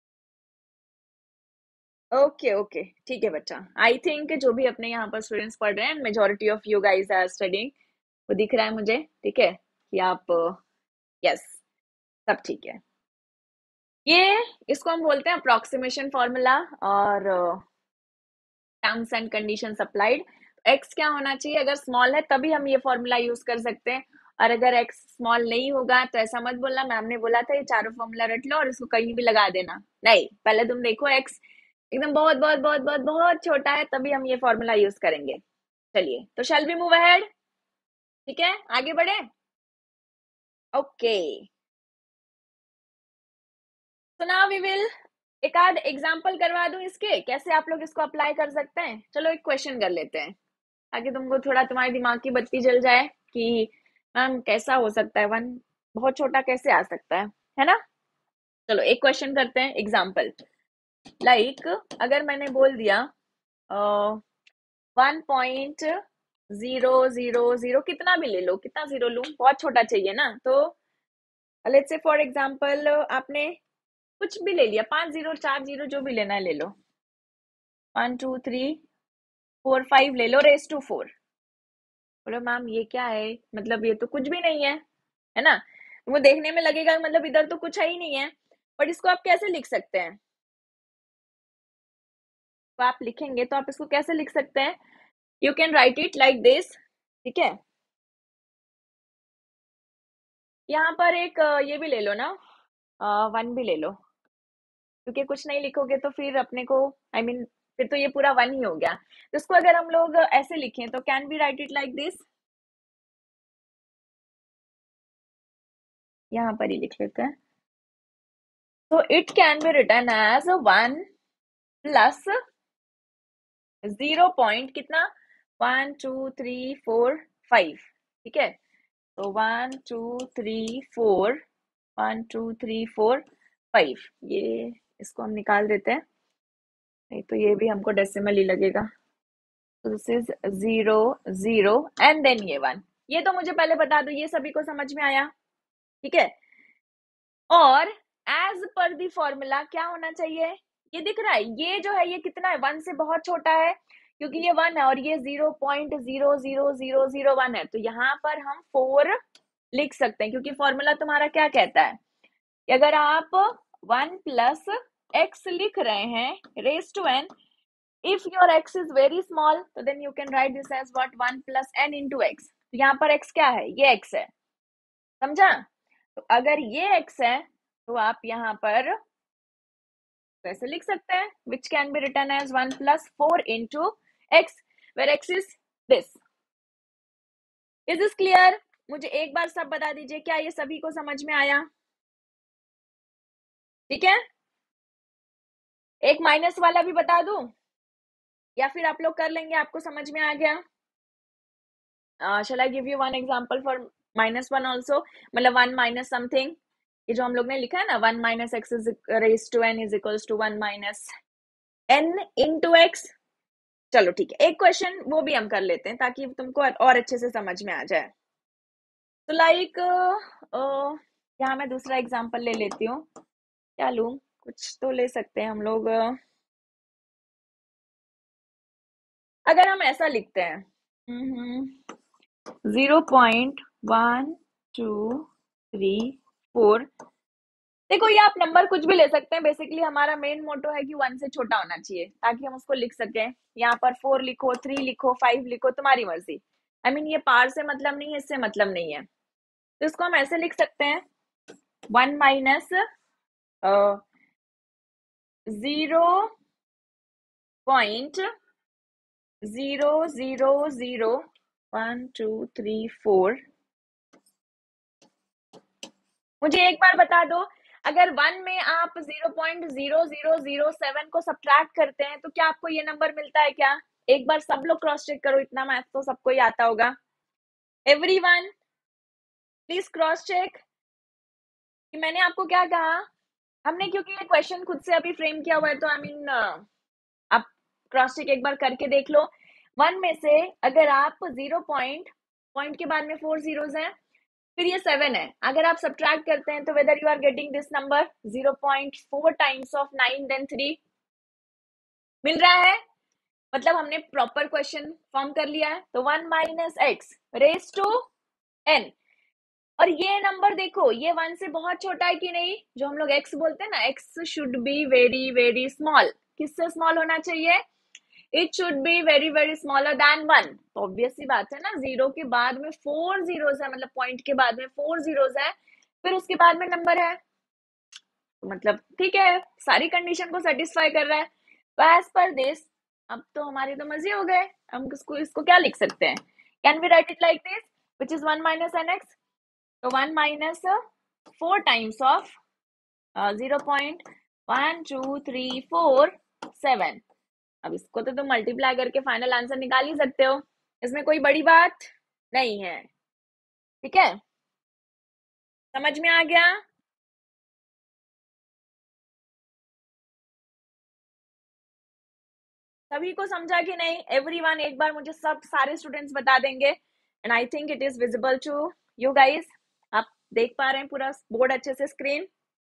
ओके ओके, ठीक है बच्चा. आई थिंक जो भी अपने यहाँ पर स्टूडेंट्स पढ़ रहे हैं, majority of you guys are studying, वो दिख रहा है मुझे, ठीक है, कि आप यस सब ठीक है. ये इसको हम बोलते हैं अप्रोक्सीमेशन फॉर्मूला और terms and conditions applied. X क्या होना चाहिए, अगर स्मॉल है तभी हम ये फॉर्मूला यूज कर सकते हैं, और अगर एक्स स्मॉल नहीं होगा तो ऐसा मत बोलना मैम ने बोला था ये चारों फॉर्मूला रट लो और इसको कहीं भी लगा देना. नहीं, पहले तुम देखो एक्स एकदम बहुत बहुत बहुत बहुत बहुत छोटा है, तभी हम ये फॉर्मूला यूज करेंगे. चलिए, तो शैल वी मूव अहेड, ठीक है, आगे बढ़े. ओके, तो नाउ वी विल एक आध एग्जाम्पल करवा दूं इसके, कैसे आप लोग इसको अप्लाई कर सकते हैं. चलो एक क्वेश्चन कर लेते हैं, ताकि तुमको थोड़ा तुम्हारे दिमाग की बत्ती जल जाए कि मैम कैसा हो सकता है, वन बहुत छोटा कैसे आ सकता है ना. चलो एक क्वेश्चन करते हैं, एग्जाम्पल लाइक अगर मैंने बोल दिया 1.000, कितना भी ले लो, कितना जीरो लूं, बहुत छोटा चाहिए ना. तो लेट्स से फॉर एग्जाम्पल आपने कुछ भी ले लिया, 5 जीरो 4 जीरो जो भी लेना है ले लो, 1 2 3 4 5 ले लो रेस टू 4. बोलो मैम ये क्या है, मतलब ये तो कुछ भी नहीं है ना. वो देखने में लगेगा मतलब इधर तो कुछ है ही नहीं है, बट इसको आप कैसे लिख सकते हैं, तो आप लिखेंगे तो आप इसको कैसे लिख सकते हैं, you can write it like this, ठीक है. यहाँ पर एक ये भी ले लो ना, 1 भी ले लो, क्योंकि कुछ नहीं लिखोगे तो फिर अपने को आई I मीन फिर तो ये पूरा 1 ही हो गया. तो इसको अगर हम लोग ऐसे लिखें तो can be write it like this, यहाँ पर ही लिख लेते हैं. तो it can be written as 1 plus 0 point कितना, 1 2 3 4 5, ठीक है. तो 1 2 3 4, 1 2 3 4 5, ये इसको हम निकाल देते हैं, नहीं तो ये भी हमको डेसिमल ही लगेगा. दिस इज 0 0 एंड देन ये 1। ये तो मुझे पहले बता दो, ये सभी को समझ में आया? ठीक है। और एज पर दी फॉर्मूला क्या होना चाहिए? ये दिख रहा है, ये जो है ये कितना है? 1 से बहुत छोटा है, क्योंकि ये 1 है और ये 0.00001 है, तो यहाँ पर हम 4 लिख सकते हैं, क्योंकि फॉर्मूला तुम्हारा क्या कहता है कि अगर आप 1 प्लस एक्स लिख रहे हैं raise to n, if your x is very small, तो then you can write this as what 1 plus n into x। तो यहाँ पर x क्या है? ये x है, समझा? तो अगर ये x है तो आप यहाँ पर कैसे लिख सकते हैं? which can be written as 1 plus 4 into x, where x is this। is this clear? मुझे एक बार सब बता दीजिए, क्या ये सभी को समझ में आया? ठीक है, एक माइनस वाला भी बता दूं या फिर आप लोग कर लेंगे? आपको समझ में आ गया? shall I give you one example for -1 also? मतलब 1 minus something, ये जो हम लोग ने लिखा है ना, 1 minus x is raised to n is equals to 1 minus n into x। चलो ठीक है, एक क्वेश्चन वो भी हम कर लेते हैं ताकि तुमको और अच्छे से समझ में आ जाए। तो लाइक यहाँ मैं दूसरा एग्जांपल ले लेती हूँ। क्या लूँ? कुछ तो ले सकते हैं हम लोग। अगर हम ऐसा लिखते हैं 0.123 देखो, ये आप नंबर कुछ भी ले सकते हैं। बेसिकली हमारा मेन मोटो है कि 1 से छोटा होना चाहिए ताकि हम उसको लिख सकें। यहाँ पर 4 लिखो, 3 लिखो, 5 लिखो, तुम्हारी मर्जी। आई मीन ये पार से मतलब नहीं है, इससे मतलब नहीं है। तो इसको हम ऐसे लिख सकते हैं 1 माइनस 0.000123 मुझे एक बार बता दो, अगर 1 में आप 0.0007 को सब्ट्रैक्ट करते हैं तो क्या आपको ये नंबर मिलता है क्या? एक बार सब लोग क्रॉस चेक करो, इतना मैथ तो सबको ही आता होगा। एवरीवन प्लीज क्रॉस चेक कि मैंने आपको क्या कहा। हमने क्योंकि ये क्वेश्चन खुद से अभी फ्रेम किया हुआ है, तो आई मीन आप क्रॉस चेक एक बार करके देख लो। 1 में से अगर आप 0 पॉइंट के बाद में 4 जीरोस हैं, फिर ये 7 है, अगर आप सब्ट्रैक्ट करते हैं तो whether you are getting this number 0.4 times of 9 then 3 मिल रहा है। मतलब हमने प्रॉपर क्वेश्चन फॉर्म कर लिया है। तो 1 minus x raise to n, और ये नंबर देखो, ये 1 से बहुत छोटा है कि नहीं? जो हम लोग x बोलते हैं ना, x should be very very small. किससे स्मॉल होना चाहिए? It should be very very smaller than 1। तो ऑब्वियस सी बात है ना, 0 के बाद में 4 जीरोस है, मतलब पॉइंट के बाद में 4 जीरोस है, फिर उसके बाद में नंबर है, तो मतलब ठीक है, सारी कंडीशन को सेटिस्फाई कर रहा है। तो एज पर दिस, अब तो हमारी तो मजे हो गए। हम इसको क्या लिख सकते हैं? Can we write it like this, which is 1 minus N x. तो 1 माइनस 4 टाइम्स ऑफ 0.12347। अब इसको तो तुम मल्टीप्लाई करके फाइनल आंसर निकाल ही सकते हो, इसमें कोई बड़ी बात नहीं है। ठीक है, समझ में आ गया? सभी को समझा कि नहीं? एवरीवन एक बार मुझे सब सारे स्टूडेंट्स बता देंगे, and I think it is visible to you guys. आप देख पा रहे हैं पूरा बोर्ड अच्छे से, स्क्रीन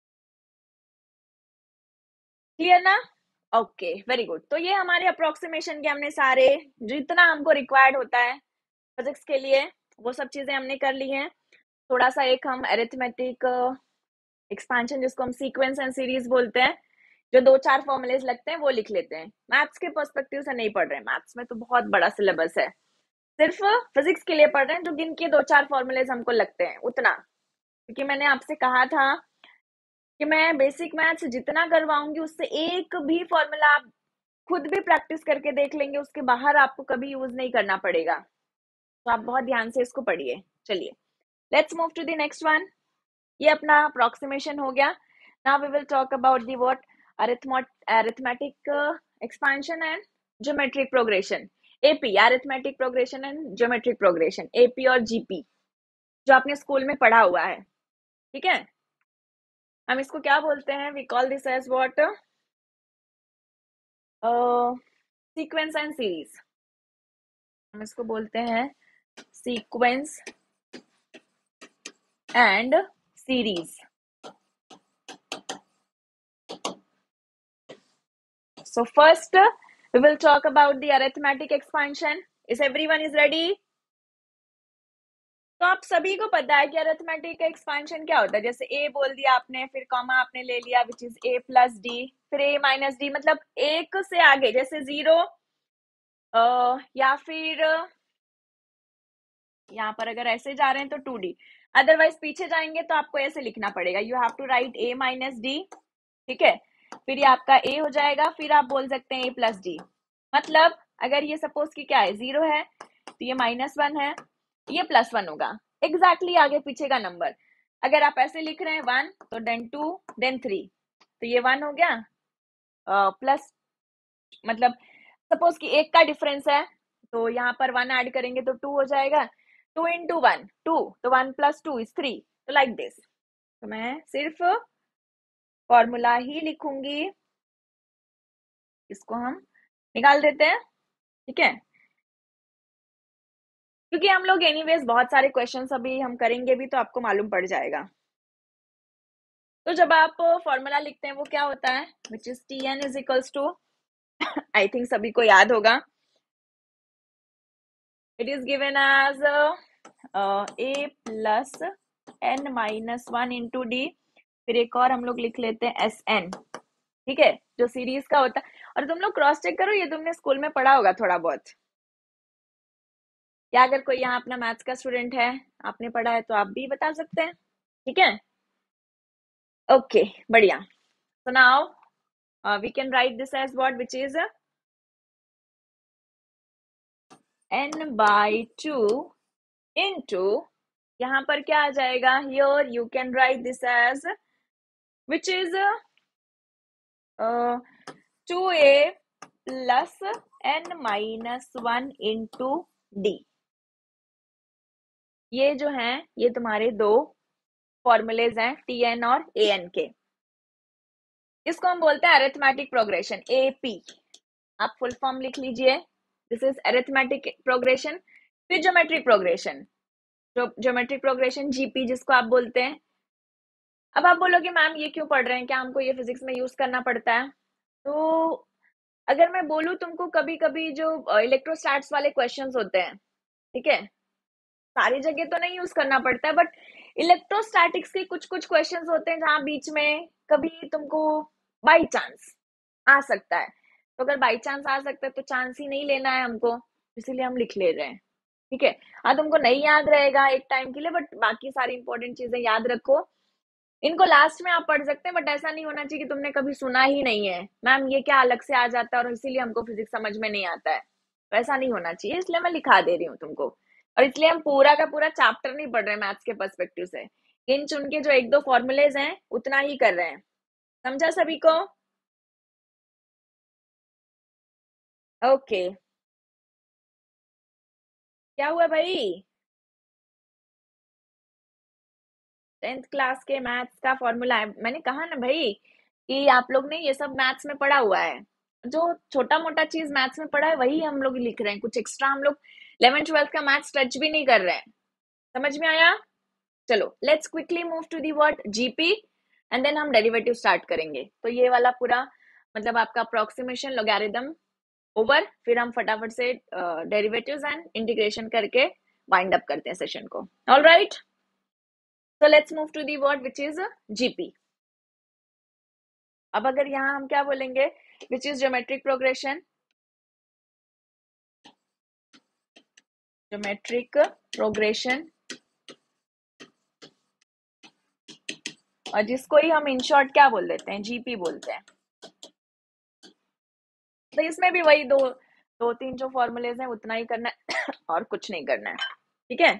क्लियर ना? Okay, very good. तो ये हमारे अप्रोक्सीमेशन के हमने सारे, जितना हमको रिक्वायर्ड होता है फिजिक्स के लिए, वो सब चीजें हमने कर ली हैं। थोड़ा सा एक हम अरिथमेटिक एक्सपांशन, जिसको हम सीक्वेंस एंड सीरीज बोलते हैं, जो 2-4 फॉर्मूलेज लगते हैं वो लिख लेते हैं। मैथ्स के पर्सपेक्टिव से नहीं पढ़ रहे हैं, मैथ्स में तो बहुत बड़ा सिलेबस है, सिर्फ फिजिक्स के लिए पढ़ रहे हैं, जो जिनके 2-4 फॉर्मूलेज हमको लगते हैं उतना। क्योंकि मैंने आपसे कहा था कि मैं बेसिक मैथ्स जितना करवाऊंगी, उससे एक भी फॉर्मूला आप खुद भी प्रैक्टिस करके देख लेंगे, उसके बाहर आपको कभी यूज नहीं करना पड़ेगा। तो आप बहुत ध्यान से इसको पढ़िए। चलिए, let's move to the next one. ये अपना अप्रोक्सीमेशन हो गया। Now we will talk about the what, arithmetic expansion and geometric progression. AP, arithmetic progression and geometric progression, AP और जीपी, जो आपने स्कूल में पढ़ा हुआ है। ठीक है, हम इसको क्या बोलते हैं? We call this as what, sequence and series. हम इसको बोलते हैं sequence and series. So first we will talk about the arithmetic expansion. Is everyone is ready? तो आप सभी को पता है कि अरिथमेटिक का एक्सपेंशन क्या होता है. जैसे ए बोल दिया आपने, फिर कॉमा आपने ले लिया which is a plus d, फिर ए माइनस डी, मतलब एक से आगे जैसे जीरो, या फिर यहाँ पर अगर ऐसे जा रहे हैं तो 2D, अदरवाइज पीछे जाएंगे तो आपको ऐसे लिखना पड़ेगा. You have to write a minus d. ठीक है, फिर ये आपका ए हो जाएगा, फिर आप बोल सकते हैं ए प्लस डी. मतलब अगर ये सपोज कि क्या है, जीरो है तो ये -1 है, ये +1 होगा. एग्जैक्टली आगे पीछे का नंबर. अगर आप ऐसे लिख रहे हैं 1 तो देन 2 देन 3, तो ये 1 हो गया. प्लस मतलब सपोज कि एक का डिफरेंस है तो यहाँ पर 1 ऐड करेंगे तो 2 हो जाएगा. 2 into 1 2, तो 1 + 2 is 3. तो लाइक दिस. तो मैं सिर्फ फॉर्मूला ही लिखूंगी, इसको हम निकाल देते हैं. ठीक है, क्योंकि हम लोग एनीवेज बहुत सारे क्वेश्चंस अभी हम करेंगे भी तो आपको मालूम पड़ जाएगा. तो जब आप फॉर्मूला लिखते हैं वो क्या होता है, which is Tn is equals to, I think सभी को याद होगा, it is given as a plus n minus 1 into d. फिर एक और हम लोग लिख लेते हैं Sn. ठीक है, जो सीरीज का होता है. और तुम लोग क्रॉस चेक करो, ये तुमने स्कूल में पढ़ा होगा थोड़ा बहुत. या अगर कोई यहाँ अपना मैथ्स का स्टूडेंट है, आपने पढ़ा है तो आप भी बता सकते हैं. ठीक है, ओके, बढ़िया. So now we can write this as what, which is n/2 into, यहाँ पर क्या आ जाएगा, here you can write this as which is 2a plus n minus 1 into d. ये जो है ये तुम्हारे दो फॉर्मूलेज हैं, Tn और An के. इसको हम बोलते हैं अरिथमेटिक प्रोग्रेशन, AP. आप फुल फॉर्म लिख लीजिए, दिस इज अरिथमेटिक प्रोग्रेशन. फिर geometric progression, geometric progression GP जिसको आप बोलते हैं. अब आप बोलोगे मैम ये क्यों पढ़ रहे हैं, क्या हमको ये फिजिक्स में यूज करना पड़ता है? तो अगर मैं बोलूं तुमको, कभी कभी जो इलेक्ट्रोस्टैट्स वाले क्वेश्चंस होते हैं, ठीक है, सारी जगह तो नहीं यूज करना पड़ता है, बट इलेक्ट्रोस्टैटिक्स के कुछ कुछ क्वेश्चंस होते हैं जहां बीच में कभी तुमको बाई चांस आ सकता है. तो अगर बाई चांस आ सकता है तो चांस ही नहीं लेना है हमको, इसीलिए हम लिख ले रहे हैं. ठीक है, हाँ तुमको नहीं याद रहेगा एक टाइम के लिए, बट बाकी सारी इंपॉर्टेंट चीजें याद रखो. इनको लास्ट में आप पढ़ सकते हैं, बट ऐसा नहीं होना चाहिए कि तुमने कभी सुना ही नहीं है, मैम ये क्या अलग से आ जाता है और इसीलिए हमको फिजिक्स समझ में नहीं आता है. तो ऐसा नहीं होना चाहिए, इसलिए मैं लिखा दे रही हूँ तुमको. और इसलिए हम पूरा का पूरा चैप्टर नहीं पढ़ रहे मैथ्स के पर्सपेक्टिव से, गिन चुन के जो एक दो फॉर्मूलेज हैं उतना ही कर रहे हैं. समझा सभी को? ओके, क्या हुआ भाई? 10th क्लास के मैथ्स का फॉर्मूला है, मैंने कहा ना भाई कि आप लोग ने ये सब मैथ्स में पढ़ा हुआ है. जो छोटा मोटा चीज मैथ्स में पढ़ा है वही हम लोग लिख रहे हैं, कुछ एक्स्ट्रा हम लोग 11th 12th का मैथ्स टच भी नहीं कर रहे हैं. समझ में आया? चलो let's quickly move to the word GP and then हम डेरिवेटिव स्टार्ट करेंगे. तो ये वाला पूरा मतलब आपका अप्रोक्सीमेशन लॉगरिथम ओवर, फिर हम फटाफट से डेरिवेटिव्स एंड इंटीग्रेशन करके वाइंड अप करते हैं सेशन को. All right, so let's move to the word which is GP. अब अगर यहाँ हम क्या बोलेंगे, which is geometric progression, geometric progression, और जिसको ही हम इन शॉर्ट क्या बोल देते हैं, GP बोलते हैं. तो इसमें भी वही दो तीन जो फॉर्मूलेज हैं उतना ही करना है और कुछ नहीं करना है. ठीक है,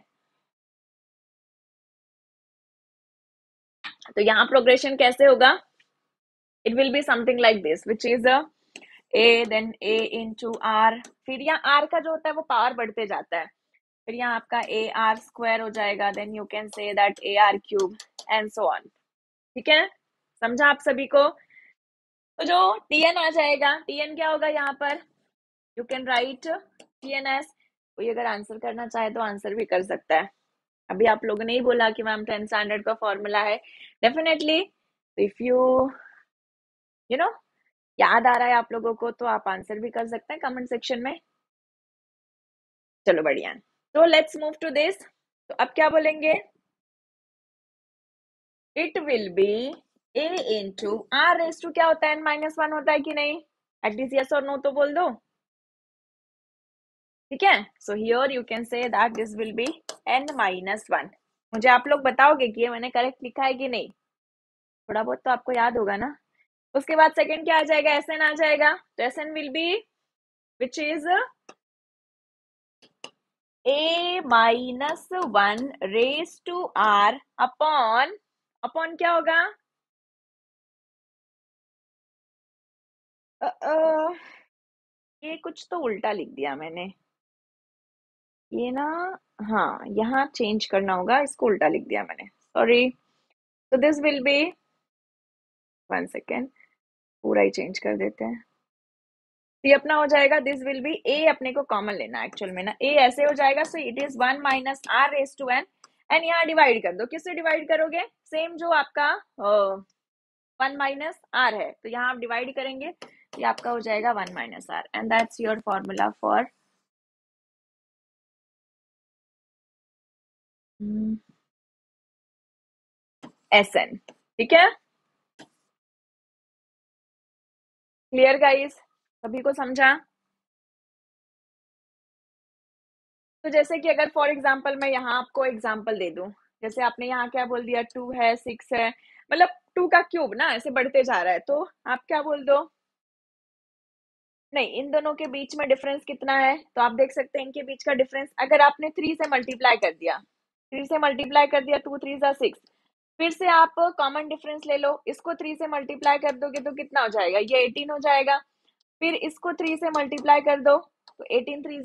तो यहाँ प्रोग्रेशन कैसे होगा, it will be something like this, which is a then a into r. फिर यहाँ r का जो होता है वो पावर बढ़ते जाता है, फिर यहाँ आपका AR² हो जाएगा, then you can say that AR³ and so on. ठीक है, समझा आप सभी को? तो जो Tn आ जाएगा, Tn क्या होगा यहाँ पर, you can write Tn as कोई अगर आंसर करना चाहे तो आंसर भी कर सकता है। अभी आप लोगों ने ही बोला कि मैम 10 स्टैंडर्ड का फॉर्मूला है, डेफिनेटली इफ यू नो याद आ रहा है आप लोगों को तो आप आंसर भी कर सकते हैं कमेंट सेक्शन में। चलो बढ़िया है। तो लेट्स मूव टू दिस। तो अब क्या बोलेंगे? It will be a into r raise to क्या होता है? n-1 होता है कि नहीं? एटलीस्ट यस और नो तो बोल दो। ठीक है, so here you can say that this will be n-1। मुझे आप लोग बताओगे कि ये मैंने करेक्ट लिखा है कि नहीं? थोड़ा बहुत तो आपको याद होगा ना। उसके बाद सेकंड क्या आ जाएगा? एस एन आ जाएगा। तो S n will be which is a-1 raise to r upon upon क्या होगा? ये कुछ तो उल्टा लिख दिया मैंने, ये ना, हाँ यहाँ चेंज करना होगा, इसको उल्टा लिख दिया मैंने, सॉरी। तो दिस विल बी, 1 सेकेंड, पूरा ही चेंज कर देते हैं। तो ये अपना हो जाएगा, दिस विल बी ए, अपने को कॉमन लेना है एक्चुअल में ना, ए ऐसे हो जाएगा। So it is 1 minus r raise to n, and यहाँ डिवाइड कर दो। किससे डिवाइड करोगे? सेम जो आपका 1 माइनस आर है, तो यहाँ आप डिवाइड करेंगे, ये आपका हो जाएगा 1 minus r, and that's your formula for S n. ठीक है, क्लियर गाइस? सभी को समझा? तो जैसे कि अगर फॉर एग्जाम्पल मैं यहाँ आपको एग्जाम्पल दे दूं, जैसे आपने यहाँ क्या बोल दिया, 2 है, 6 है, मतलब 2 का क्यूब ना ऐसे बढ़ते जा रहा है, तो आप क्या बोल दो? नहीं, इन दोनों के बीच में डिफरेंस कितना है? तो आप देख सकते हैं इनके बीच का डिफरेंस, अगर आपने 3 से मल्टीप्लाई कर दिया, 3 से मल्टीप्लाई कर दिया, 2 3 6, फिर से आप कॉमन डिफरेंस ले लो, इसको 3 से मल्टीप्लाई कर दोगे तो कितना हो जाएगा? ये 18 हो जाएगा। फिर इसको 3 से मल्टीप्लाई कर दो तो 18 3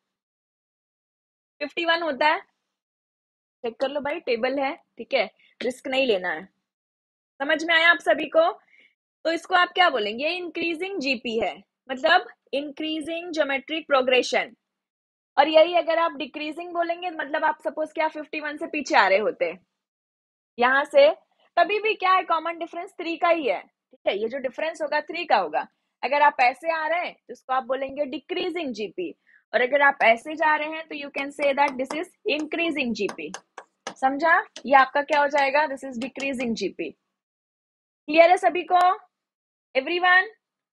51 होता है। चेक कर लो भाई, टेबल है, ठीक है, रिस्क नहीं लेना है। समझ में आया आप सभी को? तो इसको आप क्या बोलेंगे? इंक्रीजिंग जीपी है, मतलब इंक्रीजिंग ज्योमेट्रिक प्रोग्रेशन। और यही अगर आप डिक्रीजिंग बोलेंगे, मतलब आप सपोज क्या 51 से पीछे आ रहे होते यहां से, तभी भी क्या है, कॉमन डिफरेंस 3 का ही है। ठीक है, ये जो डिफरेंस होगा 3 का होगा। अगर आप ऐसे आ रहे हैं तो इसको आप बोलेंगे डिक्रीजिंग जीपी, और अगर आप ऐसे जा रहे हैं तो you can say that this is increasing GP. समझा? ये आपका क्या हो जाएगा? This is decreasing GP. Clear है सभी को? एवरीवन?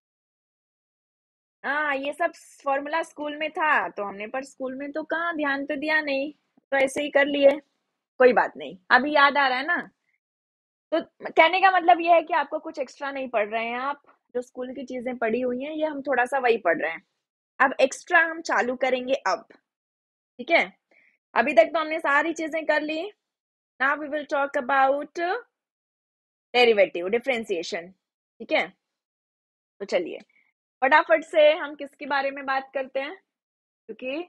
हाँ, ये सब फॉर्मूला स्कूल में था तो हमने, पर स्कूल में तो कहाँ ध्यान तो दिया नहीं, तो ऐसे ही कर लिए। कोई बात नहीं, अभी याद आ रहा है ना। तो कहने का मतलब ये है कि आपको कुछ एक्स्ट्रा नहीं पढ़ रहे हैं आप, जो स्कूल की चीजें पढ़ी हुई हैं ये हम थोड़ा सा वही पढ़ रहे हैं। अब एक्स्ट्रा हम चालू करेंगे अब। ठीक है, अभी तक तो हमने सारी चीजें कर ली। Now we will talk about derivative, differentiation. ठीक है, तो चलिए फटाफट से हम किसके बारे में बात करते हैं, क्योंकि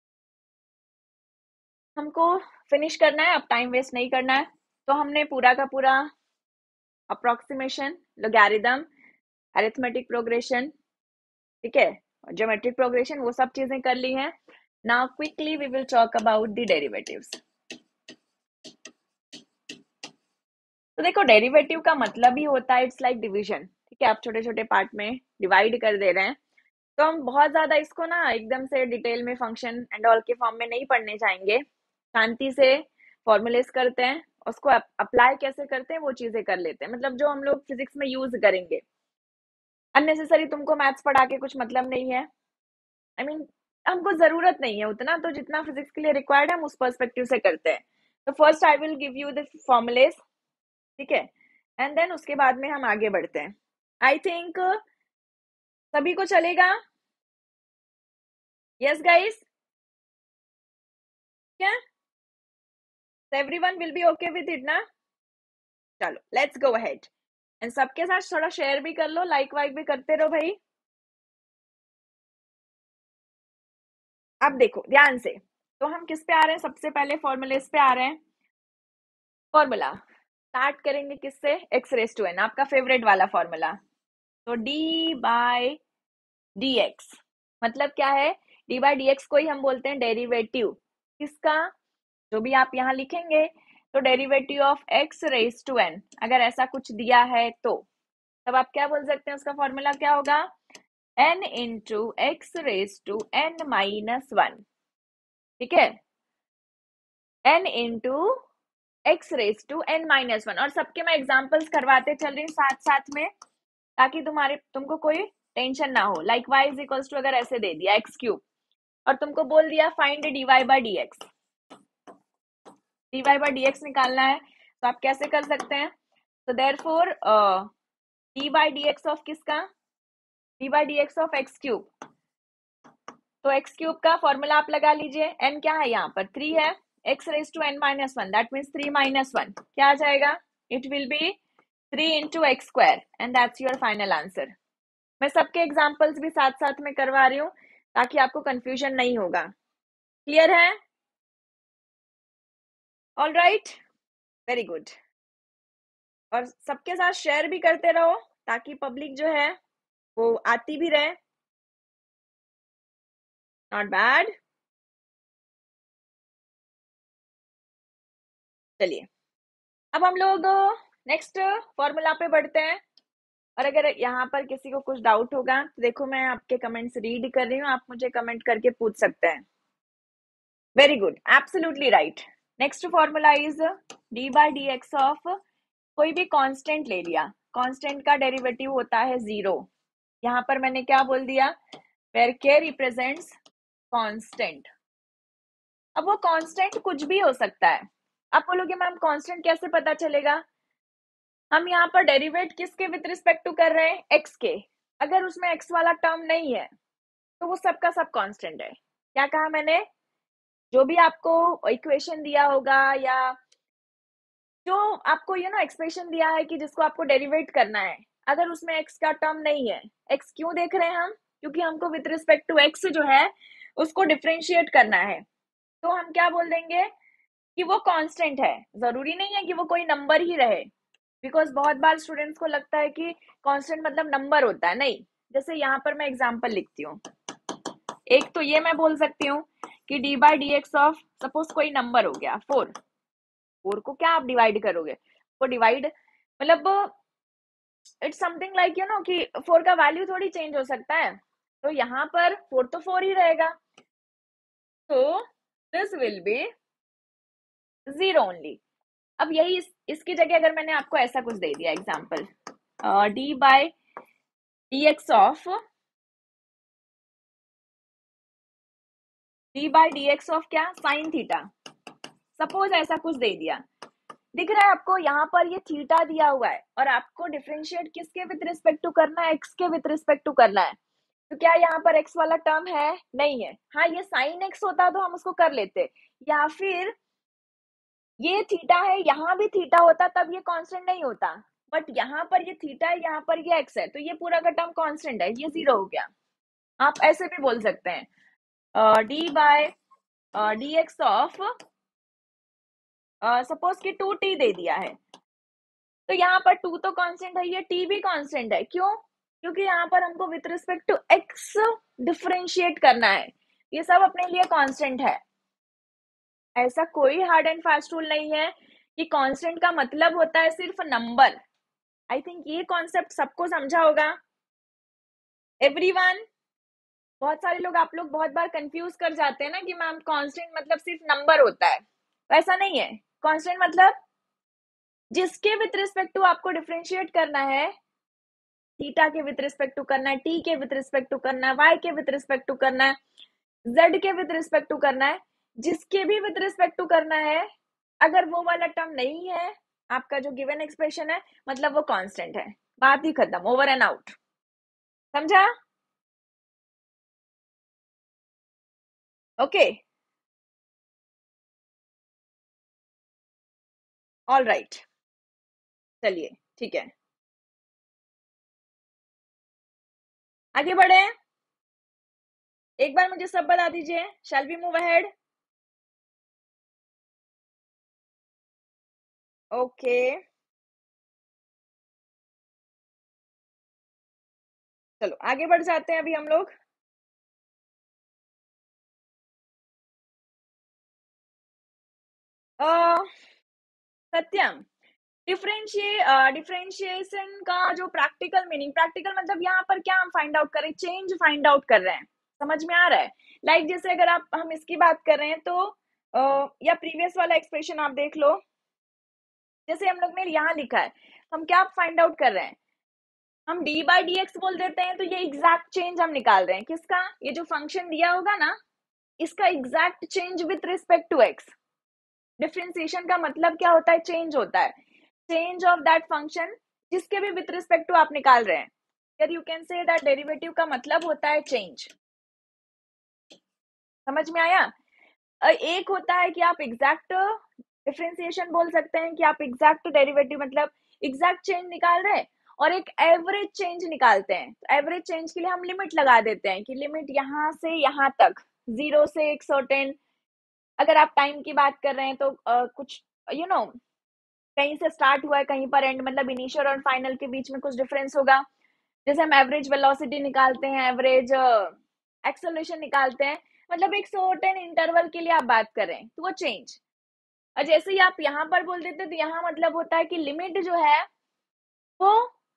हमको फिनिश करना है, अब टाइम वेस्ट नहीं करना है। तो हमने पूरा का पूरा अप्रोक्सीमेशन, लोगैरिथम, अरिथमेटिक प्रोग्रेशन, ठीक है, ज्योमेट्रिक प्रोग्रेशन, वो सब चीजें कर ली हैं। Now quickly we will talk about the derivatives. तो देखो, डेरिवेटिव का मतलब ही होता है, इट्स लाइक डिवीजन। ठीक है, आप छोटे छोटे पार्ट में डिवाइड कर दे रहे हैं। तो हम बहुत ज्यादा इसको ना एकदम से डिटेल में फंक्शन एंड ऑल के फॉर्म में नहीं पढ़ने जाएंगे, शांति से फॉर्मुलेस करते हैं, उसको अप्लाई कैसे करते हैं वो चीजें कर लेते हैं, मतलब जो हम लोग फिजिक्स में यूज करेंगे। अननेसेसरी तुमको मैथ्स पढ़ा के कुछ मतलब नहीं है, आई मीन हमको जरूरत नहीं है उतना, तो जितना फिजिक्स के लिए रिक्वायर्ड है हम उस पर्सपेक्टिव से करते हैं। तो first I will give you the formulas, ठीक है, एंड देन उसके बाद में हम आगे बढ़ते हैं। आई थिंक सभी को चलेगा? Yes guys? क्या everyone will be okay with it ना? चलो लेट्स गो अहेड, एंड सबके साथ थोड़ा शेयर भी कर लो, लाइक वाइक भी करते रहो भाई। अब देखो ध्यान से, तो हम किस पे आ रहे हैं? सबसे पहले फॉर्मुलेस पे आ रहे हैं। फॉर्मूला स्टार्ट करेंगे किससे? एक्स रेस टू एन, आपका फेवरेट वाला फॉर्मूला। तो डी बाय डी एक्स मतलब क्या है? डी बाई डी एक्स को ही हम बोलते हैं डेरिवेटिव किसका, जो भी आप यहाँ लिखेंगे तो derivative of x raise to n, अगर ऐसा कुछ दिया है तो तब आप क्या बोल सकते हैं, उसका फॉर्मूला क्या होगा, n into x raise to n minus one. ठीक है, n into x raise to n minus one. और सबके मैं एग्जाम्पल्स करवाते चल रही हूँ साथ साथ में, ताकि तुमको कोई टेंशन ना हो। Like y is equals to, अगर ऐसे दे दिया एक्स क्यूब और तुमको बोल दिया find dy by d x, dy by d x निकालना है, तो आप कैसे कर सकते हैं, तो therefore d by d x of किसका, d by d x of x cube, तो एक्स क्यूब का फॉर्मूला आप लगा लीजिए, एन क्या है यहाँ पर 3 है, x raise to n minus one, that means 3 minus one क्या आ जाएगा, it will be 3 into x square and that's your final answer. मैं सबके एग्जाम्पल्स भी साथ साथ में करवा रही हूँ ताकि आपको कंफ्यूजन नहीं होगा। क्लियर है, ऑल राइट, वेरी गुड। और सबके साथ शेयर भी करते रहो ताकि पब्लिक जो है वो आती भी रहे, नॉट बैड। चलिए अब हम लोग नेक्स्ट फॉर्मूला पे बढ़ते हैं। और अगर यहाँ पर किसी को कुछ डाउट होगा तो देखो मैं आपके कमेंट्स रीड कर रही हूँ, आप मुझे कमेंट करके पूछ सकते हैं। Very good, absolutely right. Next formula is d by d x of, कोई भी कांस्टेंट ले लिया, कांस्टेंट का डेरिवेटिव होता है 0। यहाँ पर मैंने क्या बोल दिया, वेयर के रिप्रेजेंट्स कांस्टेंट। अब वो कांस्टेंट कुछ भी हो सकता है। आप बोलोगे मैम कांस्टेंट कैसे पता चलेगा, हम यहाँ पर डेरिवेट किसके विद रिस्पेक्ट टू कर रहे हैं, एक्स के। अगर उसमें एक्स वाला टर्म नहीं है तो वो सबका सब कांस्टेंट है। क्या कहा मैंने, जो भी आपको इक्वेशन दिया होगा या जो आपको एक्सप्रेशन दिया है कि जिसको आपको डेरिवेट करना है, अगर उसमें एक्स का टर्म नहीं है, एक्स क्यों देख रहे हैं हम, क्योंकि हमको विद रिस्पेक्ट टू एक्स जो है उसको डिफ्रेंशिएट करना है, तो हम क्या बोल देंगे कि वो कांस्टेंट है। जरूरी नहीं है कि वो कोई नंबर ही रहे, बिकॉज बहुत बार स्टूडेंट्स को लगता है कि कांस्टेंट मतलब नंबर होता है, नहीं। जैसे यहाँ पर मैं एग्जांपल लिखती हूँ, एक तो ये मैं बोल सकती हूँ कि d by d x of, suppose कोई नंबर हो गया 4, 4 को क्या आप डिवाइड करोगे, वो डिवाइड मतलब इट्स समथिंग लाइक कि 4 का वैल्यू थोड़ी चेंज हो सकता है, तो यहाँ पर 4 तो 4 ही रहेगा, तो दिस विल बी 0 ओनली। अब यही इसकी जगह अगर मैंने आपको ऐसा कुछ दे दिया example, d by d x of, d by d x of क्या, साइन थीटा, सपोज ऐसा कुछ दे दिया, दिख रहा है आपको यहाँ पर ये थीटा दिया हुआ है और आपको डिफरेंशिएट किसके विद रिस्पेक्ट टू करना है, एक्स के विद रिस्पेक्ट टू करना है, तो क्या यहाँ पर एक्स वाला टर्म है, नहीं है। हाँ ये साइन एक्स होता तो हम उसको कर लेते, या फिर ये थीटा है, यहाँ भी थीटा होता तब ये कांस्टेंट नहीं होता, बट यहाँ पर ये थीटा है, यहाँ पर ये एक्स है, तो ये पूरा का टर्म कांस्टेंट है, ये 0 हो गया। आप ऐसे भी बोल सकते हैं d by d x of, suppose कि 2t दे दिया है, तो यहाँ पर 2 तो कांस्टेंट है, ये t भी कांस्टेंट है, क्यों, क्योंकि यहाँ पर हमको with respect to x differentiate करना है, ये सब अपने लिए कांस्टेंट है। ऐसा कोई हार्ड एंड फास्ट रूल नहीं है कि कांस्टेंट का मतलब होता है सिर्फ नंबर। आई थिंक ये कॉन्सेप्ट सबको समझा होगा, एवरीवन। बहुत सारे लोग, आप लोग बहुत बार कंफ्यूज कर जाते हैं ना कि मैम कांस्टेंट मतलब सिर्फ नंबर होता है, तो ऐसा नहीं है। कांस्टेंट मतलब जिसके विथ रिस्पेक्ट टू आपको डिफरेंशिएट करना है, थीटा के विथ रिस्पेक्ट टू करना है, टी के विथ रिस्पेक्ट टू करना है, वाई के विथ रिस्पेक्ट टू करना है, जेड के विथ रिस्पेक्ट टू करना है, जिसके भी विथ रिस्पेक्ट टू करना है, अगर वो वाला टर्म नहीं है आपका जो गिवन एक्सप्रेशन है, मतलब वो कांस्टेंट है, बात ही खत्म, ओवर एंड आउट। समझा, ओके, ऑल राइट, चलिए ठीक है, आगे बढ़े। एक बार मुझे सब बता दीजिए, shall we move ahead, okay. चलो आगे बढ़ जाते हैं अभी हम लोग। सत्यम, डिफरेंशिएशन का जो प्रैक्टिकल मीनिंग, प्रैक्टिकल मतलब यहाँ पर क्या हम फाइंड आउट कर रहे हैं, चेंज फाइंड आउट कर रहे हैं, समझ में आ रहा है? लाइक जैसे अगर आप हम इसकी बात कर रहे हैं तो या प्रीवियस वाला एक्सप्रेशन आप देख लो, जैसे हम लोग ने यहाँ लिखा है, हम क्या फाइंड आउट कर रहे हैं, हम डी बाई डी एक्स बोल देते हैं तो ये एग्जैक्ट चेंज हम निकाल रहे हैं किसका, ये जो फंक्शन दिया होगा ना इसका exact change with respect to x. Differentiation का मतलब क्या होता है, चेंज होता है, चेंज ऑफ दैट फंक्शन जिसके भी विथ रिस्पेक्ट टू आप निकाल रहे हैं, फिर you can say that derivative का मतलब होता है चेंज। समझ में आया? एक होता है कि आप एग्जैक्ट डिफरेंशिएशन बोल सकते हैं कि आप एग्जैक्ट डेरिवेटिव मतलब एग्जैक्ट चेंज निकाल रहे हैं, और एक एवरेज चेंज निकालते हैं। एवरेज चेंज के लिए हम लिमिट लगा देते हैं कि लिमिट यहाँ से यहाँ तक, 0 से एक सर्टेन, अगर आप टाइम की बात कर रहे हैं तो कुछ यू नो कहीं से स्टार्ट हुआ है कहीं पर एंड, मतलब इनिशियल और फाइनल के बीच में कुछ डिफरेंस होगा। जैसे हम एवरेज वेलोसिटी निकालते हैं, एवरेज एक्सेलरेशन निकालते हैं, मतलब एक सर्टेन इंटरवल के लिए आप बात कर रहे हैं तो वो चेंज। और जैसे ही आप यहाँ पर बोल देते तो यहाँ मतलब होता है कि लिमिट जो है वो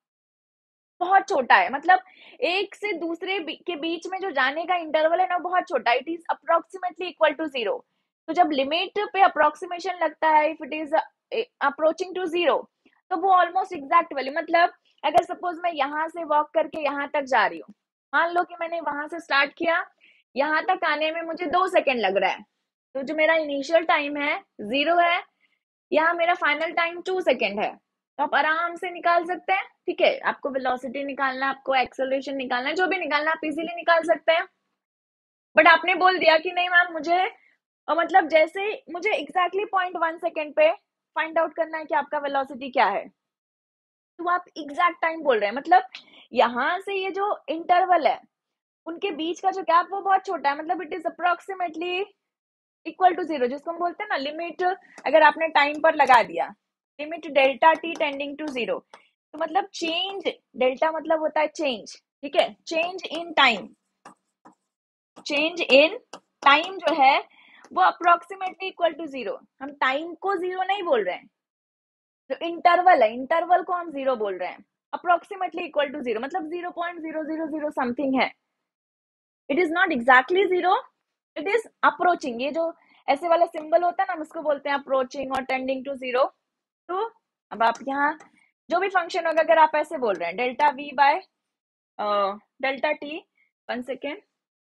बहुत छोटा है, मतलब एक से दूसरे के बीच में जो जाने का इंटरवल है ना बहुत छोटा, it is approximately equal to 0। तो जब लिमिट पे अप्रोक्सीमेशन लगता है, if it is approaching to 0, तो वो ऑलमोस्ट एग्जैक्ट वैल्यू, मतलब अगर सपोज मैं यहाँ से वॉक करके यहाँ तक जा रही हूँ, मान लो कि मैंने वहां से स्टार्ट किया, यहाँ तक आने में मुझे 2 सेकेंड लग रहा है, तो जो मेरा इनिशियल टाइम है 0 है, यहाँ मेरा फाइनल टाइम 2 सेकेंड है, तो आप आराम से निकाल सकते हैं। ठीक है, आपको वेलोसिटी निकालना है, आपको एक्सेलरेशन निकालना है, जो भी निकालना है आप इजीली निकाल सकते हैं। बट आपने बोल दिया कि नहीं मैम मुझे मतलब जैसे मुझे एग्जैक्टली 0.1 सेकेंड पे फाइंड आउट करना है कि आपका वेलोसिटी क्या है, तो आप एग्जैक्ट टाइम बोल रहे हैं, मतलब यहाँ से ये जो इंटरवल है उनके बीच का जो गैप वो बहुत छोटा है, मतलब it is approximately equal to 0, जिसको हम बोलते हैं ना लिमिट, अगर आपने टाइम पर लगा दिया limit delta t tending to 0, तो मतलब चेंज, डेल्टा मतलब होता है चेंज, ठीक है, change in time, change in time जो है वो अप्रोक्सीमेटली इक्वल टू 0। हम टाइम को 0 नहीं बोल रहे हैं, जो इंटरवल है इंटरवल को हम 0 बोल रहे हैं, अप्रोक्सीमेटली इक्वल टू 0 मतलब 0.000 समथिंग है, it is not exactly 0, it is approaching. ये जो ऐसे वाला सिंबल होता है ना हम उसको बोलते हैं अप्रोचिंग और टेंडिंग टू 0। तो अब आप यहाँ जो भी फंक्शन होगा अगर आप ऐसे बोल रहे हैं delta v by delta t, 1 second,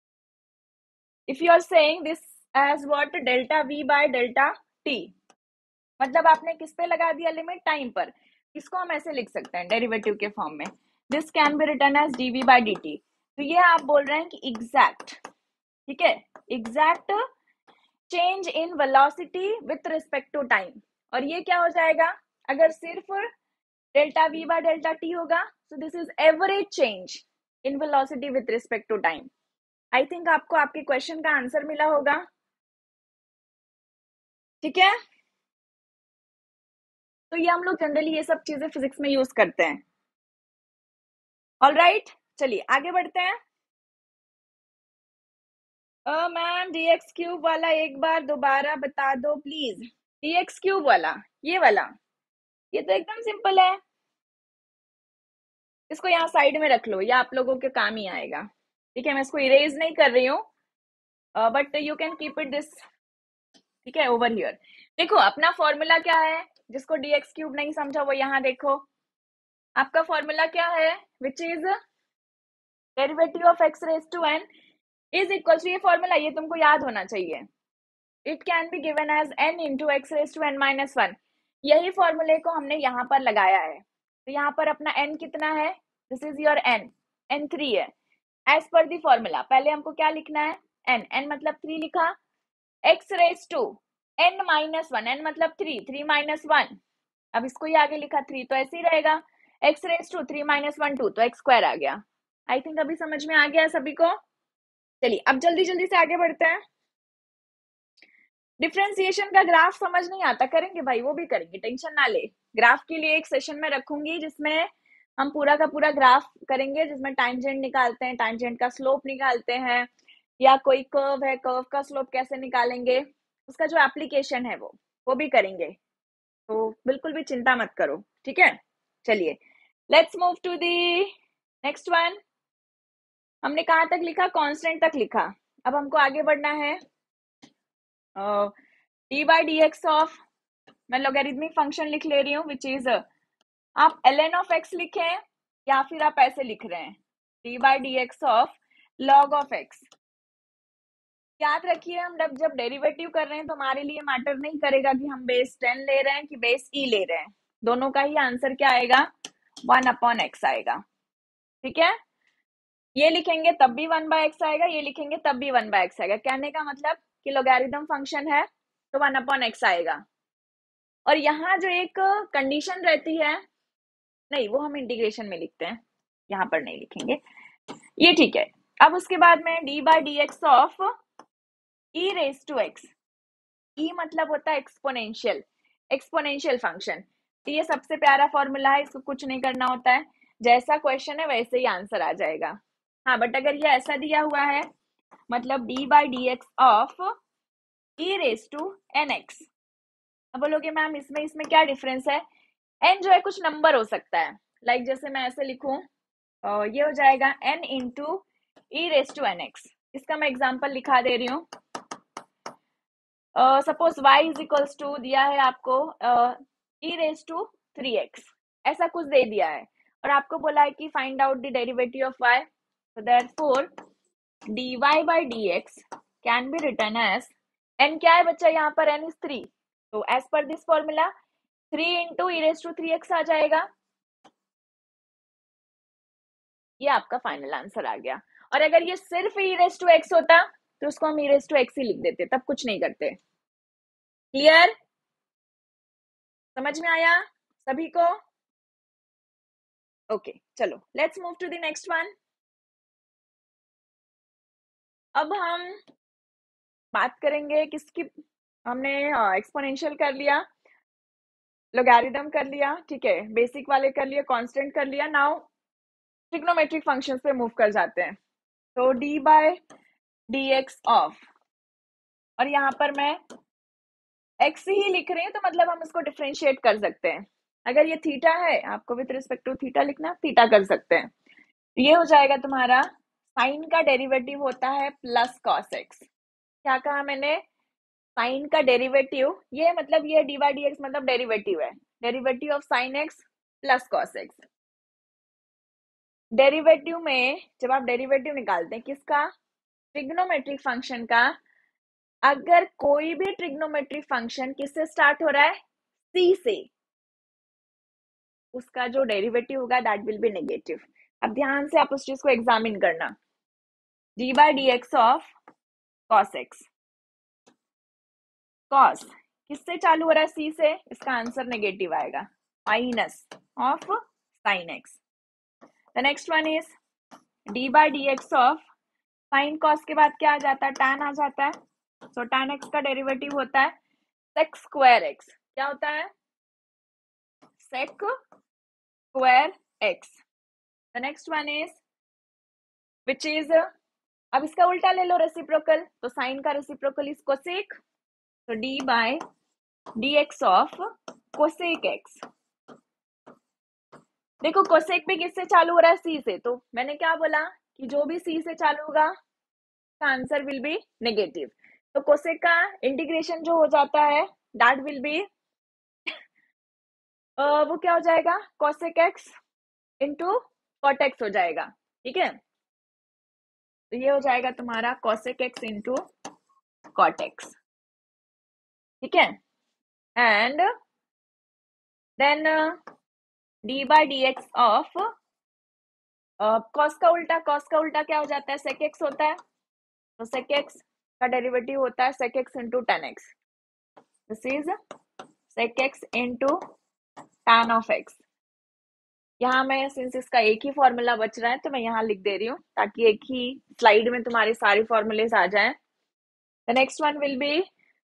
if you are saying this as what delta v by delta t, मतलब आपने किस पे लगा दिया लिमिट, टाइम पर। इसको हम ऐसे लिख सकते हैं डेरिवेटिव के फॉर्म में, this can be written as dv by dt। तो ये आप बोल रहे हैं कि एग्जैक्ट, ठीक है, exact change in velocity with respect to time. और ये क्या हो जाएगा, अगर सिर्फ delta v by delta t होगा, so this is average change in velocity with respect to time. I think आपको आपके क्वेश्चन का आंसर मिला होगा, ठीक है। तो ये हम लोग जनरली ये सब चीजें फिजिक्स में यूज करते हैं। ऑल राइट, चलिए आगे बढ़ते हैं। मैम dx क्यूब वाला एक बार दोबारा बता दो प्लीज, dx क्यूब वाला, ये वाला, ये तो एकदम सिंपल है, इसको यहाँ साइड में रख लो, ये आप लोगों के काम ही आएगा। ठीक है, मैं इसको इरेज नहीं कर रही हूँ, but you can keep it this, ठीक है, ओवर हियर। देखो अपना फॉर्मूला क्या है, जिसको dx क्यूब नहीं समझा वो यहाँ देखो, आपका फॉर्मूला क्या है, which is derivative of x raise to n is equal to, ये फॉर्मूला ये तुमको याद होना चाहिए, it can be given as n into x raise to n minus 1। यही फॉर्मूले को हमने यहाँ पर लगाया है, तो यहाँ पर अपना n कितना है, this is your n, n 3 है, एज पर दी फॉर्मूला पहले हमको क्या लिखना है, n, n मतलब 3 लिखा, x raise to n minus 1, n मतलब 3, 3 माइनस 1, अब इसको ही आगे लिखा 3 तो ऐसे ही रहेगा, x रेज टू 3 माइनस 1 2, तो x स्क्वायर आ गया। आई थिंक अभी समझ में आ गया सभी को। चलिए अब जल्दी जल्दी से आगे बढ़ते हैं। डिफरेंशिएशन का ग्राफ समझ नहीं आता, करेंगे भाई, वो भी करेंगे, टेंशन ना ले। ग्राफ के लिए एक सेशन में रखूंगी जिसमें हम पूरा का पूरा ग्राफ करेंगे, जिसमें टांजेंट निकालते हैं, टांजेंट का स्लोप निकालते हैं, या कोई कर्व है कर्व का स्लोप कैसे निकालेंगे, उसका जो एप्लीकेशन है वो। वो भी करेंगे, तो बिल्कुल भी चिंता मत करो, ठीक है। चलिए, let's move to the next one. हमने कहाँ तक लिखा? कांस्टेंट तक लिखा। अब हमको आगे बढ़ना है। D by d x of, मैं लॉगरिथमिक फंक्शन लिख ले रही हूँ, विच इज, आप ln ऑफ x लिखें या फिर आप ऐसे लिख रहे हैं, d by d x of log of x। याद रखिए, हम जब डेरिवेटिव कर रहे हैं तो हमारे लिए मैटर नहीं करेगा कि हम बेस 10 ले रहे हैं कि बेस e ले रहे हैं, दोनों का ही आंसर क्या आएगा? 1/x आएगा, ठीक है। ये लिखेंगे तब भी 1/x आएगा, ये लिखेंगे तब भी 1/x आएगा। कहने का मतलब कि लोगैरिथम फंक्शन है तो 1/x आएगा। और यहाँ जो एक कंडीशन रहती है, नहीं वो हम इंटीग्रेशन में लिखते हैं, यहाँ पर नहीं लिखेंगे, ये ठीक है। अब उसके बाद में d by d x of e raise to x, e मतलब होता है एक्सपोनेंशियल, एक्सपोनेंशियल फंक्शन। तो ये सबसे प्यारा फॉर्मूला है, इसको कुछ नहीं करना होता है, जैसा क्वेश्चन है वैसे ही आंसर आ जाएगा। हाँ, बट अगर ये ऐसा दिया हुआ है, मतलब d by d x of e raise to n x, अब बोलोगे मैम इसमें क्या डिफरेंस है? एन जो है कुछ नंबर हो सकता है, लाइक जैसे मैं ऐसे लिखूं, ये हो जाएगा n into e raise to n x. इसका मैं एग्जाम्पल लिखा दे रही हूँ। Suppose y is equals to दिया है आपको ई रेज टू 3x, ऐसा कुछ दे दिया है, और आपको बोला है कि find out the derivative of y, so therefore dy by dx can be written as, n क्या है बच्चा यहाँ पर? n is 3, तो as per this formula 3 into e raise to 3x आ जाएगा। ये आपका फाइनल आंसर आ गया। और अगर ये सिर्फ ई रेज टू एक्स होता तो उसको हम ई रेज टू एक्स ही लिख देते, तब कुछ नहीं करते। क्लियर? समझ में आया सभी को? ओके, चलो let's move to the next one. अब हम बात करेंगे किसकी? हमने एक्सपोनेंशियल कर लिया, लोगैरिथम कर लिया, ठीक है, बेसिक वाले कर लिया, कांस्टेंट कर लिया। नाउ ट्रिग्नोमेट्रिक फंक्शंस पे मूव कर जाते हैं। तो d by d x of, और यहाँ पर मैं x ही लिख रही हूँ, तो मतलब हम इसको डिफरेंशिएट कर सकते हैं। अगर ये थीटा है, आपको विद रिस्पेक्ट टू थीटा लिखना, थीटा कर सकते हैं। ये हो जाएगा तुम्हारा, साइन का डेरिवेटिव होता है प्लस कॉस एक्स। क्या कहा मैंने? साइन का डेरिवेटिव, ये मतलब ये डी बाई डी एक्स मतलब डेरिवेटिव है, derivative of sine x plus cos x. Derivative में जब आप डेरिवेटिव निकालते हैं किसका? ट्रिग्नोमेट्रिक फंक्शन का। अगर कोई भी ट्रिग्नोमेट्रिक फंक्शन किससे स्टार्ट हो रहा है? सी से, उसका जो डेरिवेटिव होगा दैट विल बी नेगेटिव। अब ध्यान से आप उस चीज को एग्जामिन करना। D by d x of cos x, cos किससे चालू हो रहा है? सी से, इसका आंसर नेगेटिव आएगा, minus of sine x. The next one is d by d x of sine cos के बाद क्या आ जाता है? टैन आ जाता है। सो टैन एक्स का डेरिवेटिव होता है सेक स्क्वायर एक्स। क्या होता है? Sec square x. The next one is which is, अब इसका उल्टा ले लो, रेसिप्रोकल, तो साइन का रेसिप्रोकल इज कोसेक, तो d by d x of cosec x. देखो कोसेक भी किससे चालू हो रहा है? सी से, तो मैंने क्या बोला कि जो भी सी से चालू होगा का आंसर विल बी नेगेटिव। तो कोसेक का इंटीग्रेशन जो हो जाता है दैट विल बी, वो क्या हो जाएगा? Cosec x into cot x हो जाएगा, ठीक है। तो ये हो जाएगा तुम्हारा cosec x into cot x, ठीक है। And then d by d x of cos का उल्टा, कॉस का उल्टा क्या हो जाता है? सेक एक्स होता है, तो सेक एक्स का डेरिवेटिव होता है sec x into tan x. This is sec x into tan of x. यहाँ मैं, सिंस इसका एक ही फॉर्मूला बच रहा है तो मैं यहाँ लिख दे रही हूँ ताकि एक ही स्लाइड में तुम्हारे सारे फॉर्मूलेस आ जाएं। The next one will be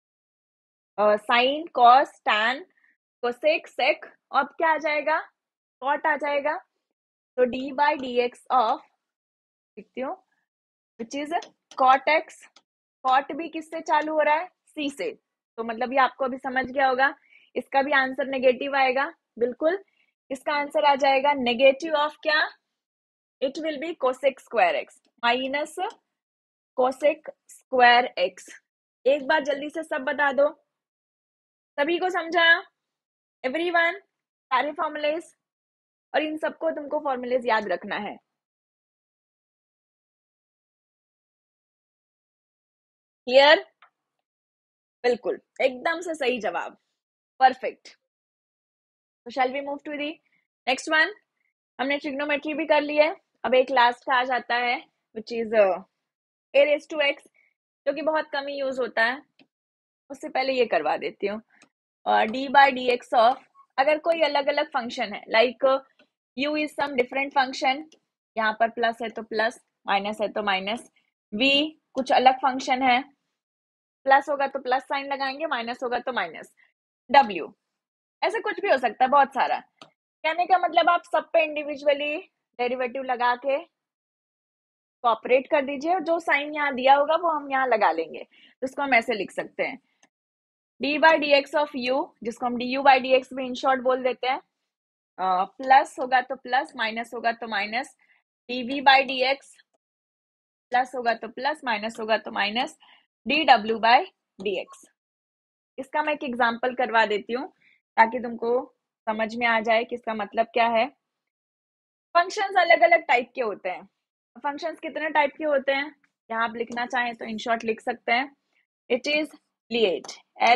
sine cos tan cosec sec, अब क्या आ जाएगा? कॉट आ जाएगा। तो d by d x of, लिखती हूँ, which is cot x. Cot भी किससे चालू हो रहा है? सी से, तो मतलब ये आपको अभी समझ गया होगा। इसका भी आंसर नेगेटिव आएगा, बिल्कुल। इसका आंसर आ जाएगा नेगेटिव ऑफ क्या, it will be cosec square x minus cosec square x. एक बार जल्दी से सब बता दो, सभी को समझा, एवरीवन, सारे फॉर्मूलेस, और इन सबको तुमको फॉर्मूलेस याद रखना है। क्लियर, बिल्कुल एकदम से सही जवाब, परफेक्ट। तो shall we move to the next one. हमने ट्रिग्नोमेट्री भी कर ली है, अब एक लास्ट आ जाता है which is a raise to x, जो कि बहुत कम ही यूज होता है। उससे पहले ये करवा देती हूँ, d by d x of, अगर कोई अलग अलग फंक्शन है like u is some different function, यहाँ पर प्लस है तो प्लस, माइनस है तो माइनस, वी कुछ अलग फंक्शन है, प्लस होगा तो प्लस साइन लगाएंगे, माइनस होगा तो माइनस, डब्ल्यू, ऐसे कुछ भी हो सकता है, बहुत सारा। कहने का मतलब आप सब पे इंडिविजुअली डेरिवेटिव लगा के कॉपरेट कर दीजिए, और जो साइन यहाँ दिया होगा वो हम यहाँ लगा लेंगे, तो इसको हम ऐसे लिख सकते हैं d by d x of u, जिसको हम d u by d x भी इन शॉर्ट बोल देते हैं, प्लस होगा तो प्लस, माइनस होगा तो minus, d v by d x, plus होगा तो प्लस, माइनस होगा तो माइनस, डी डब्ल्यू बाई डी एक्स। इसका मैं एक एग्जाम्पल करवा देती हूँ ताकि तुमको समझ में आ जाए कि इसका मतलब क्या है। फंक्शंस अलग अलग टाइप के होते हैं। फंक्शंस कितने टाइप के होते हैं, यहाँ आप लिखना चाहें तो इन शॉर्ट लिख सकते हैं, it is LIATE,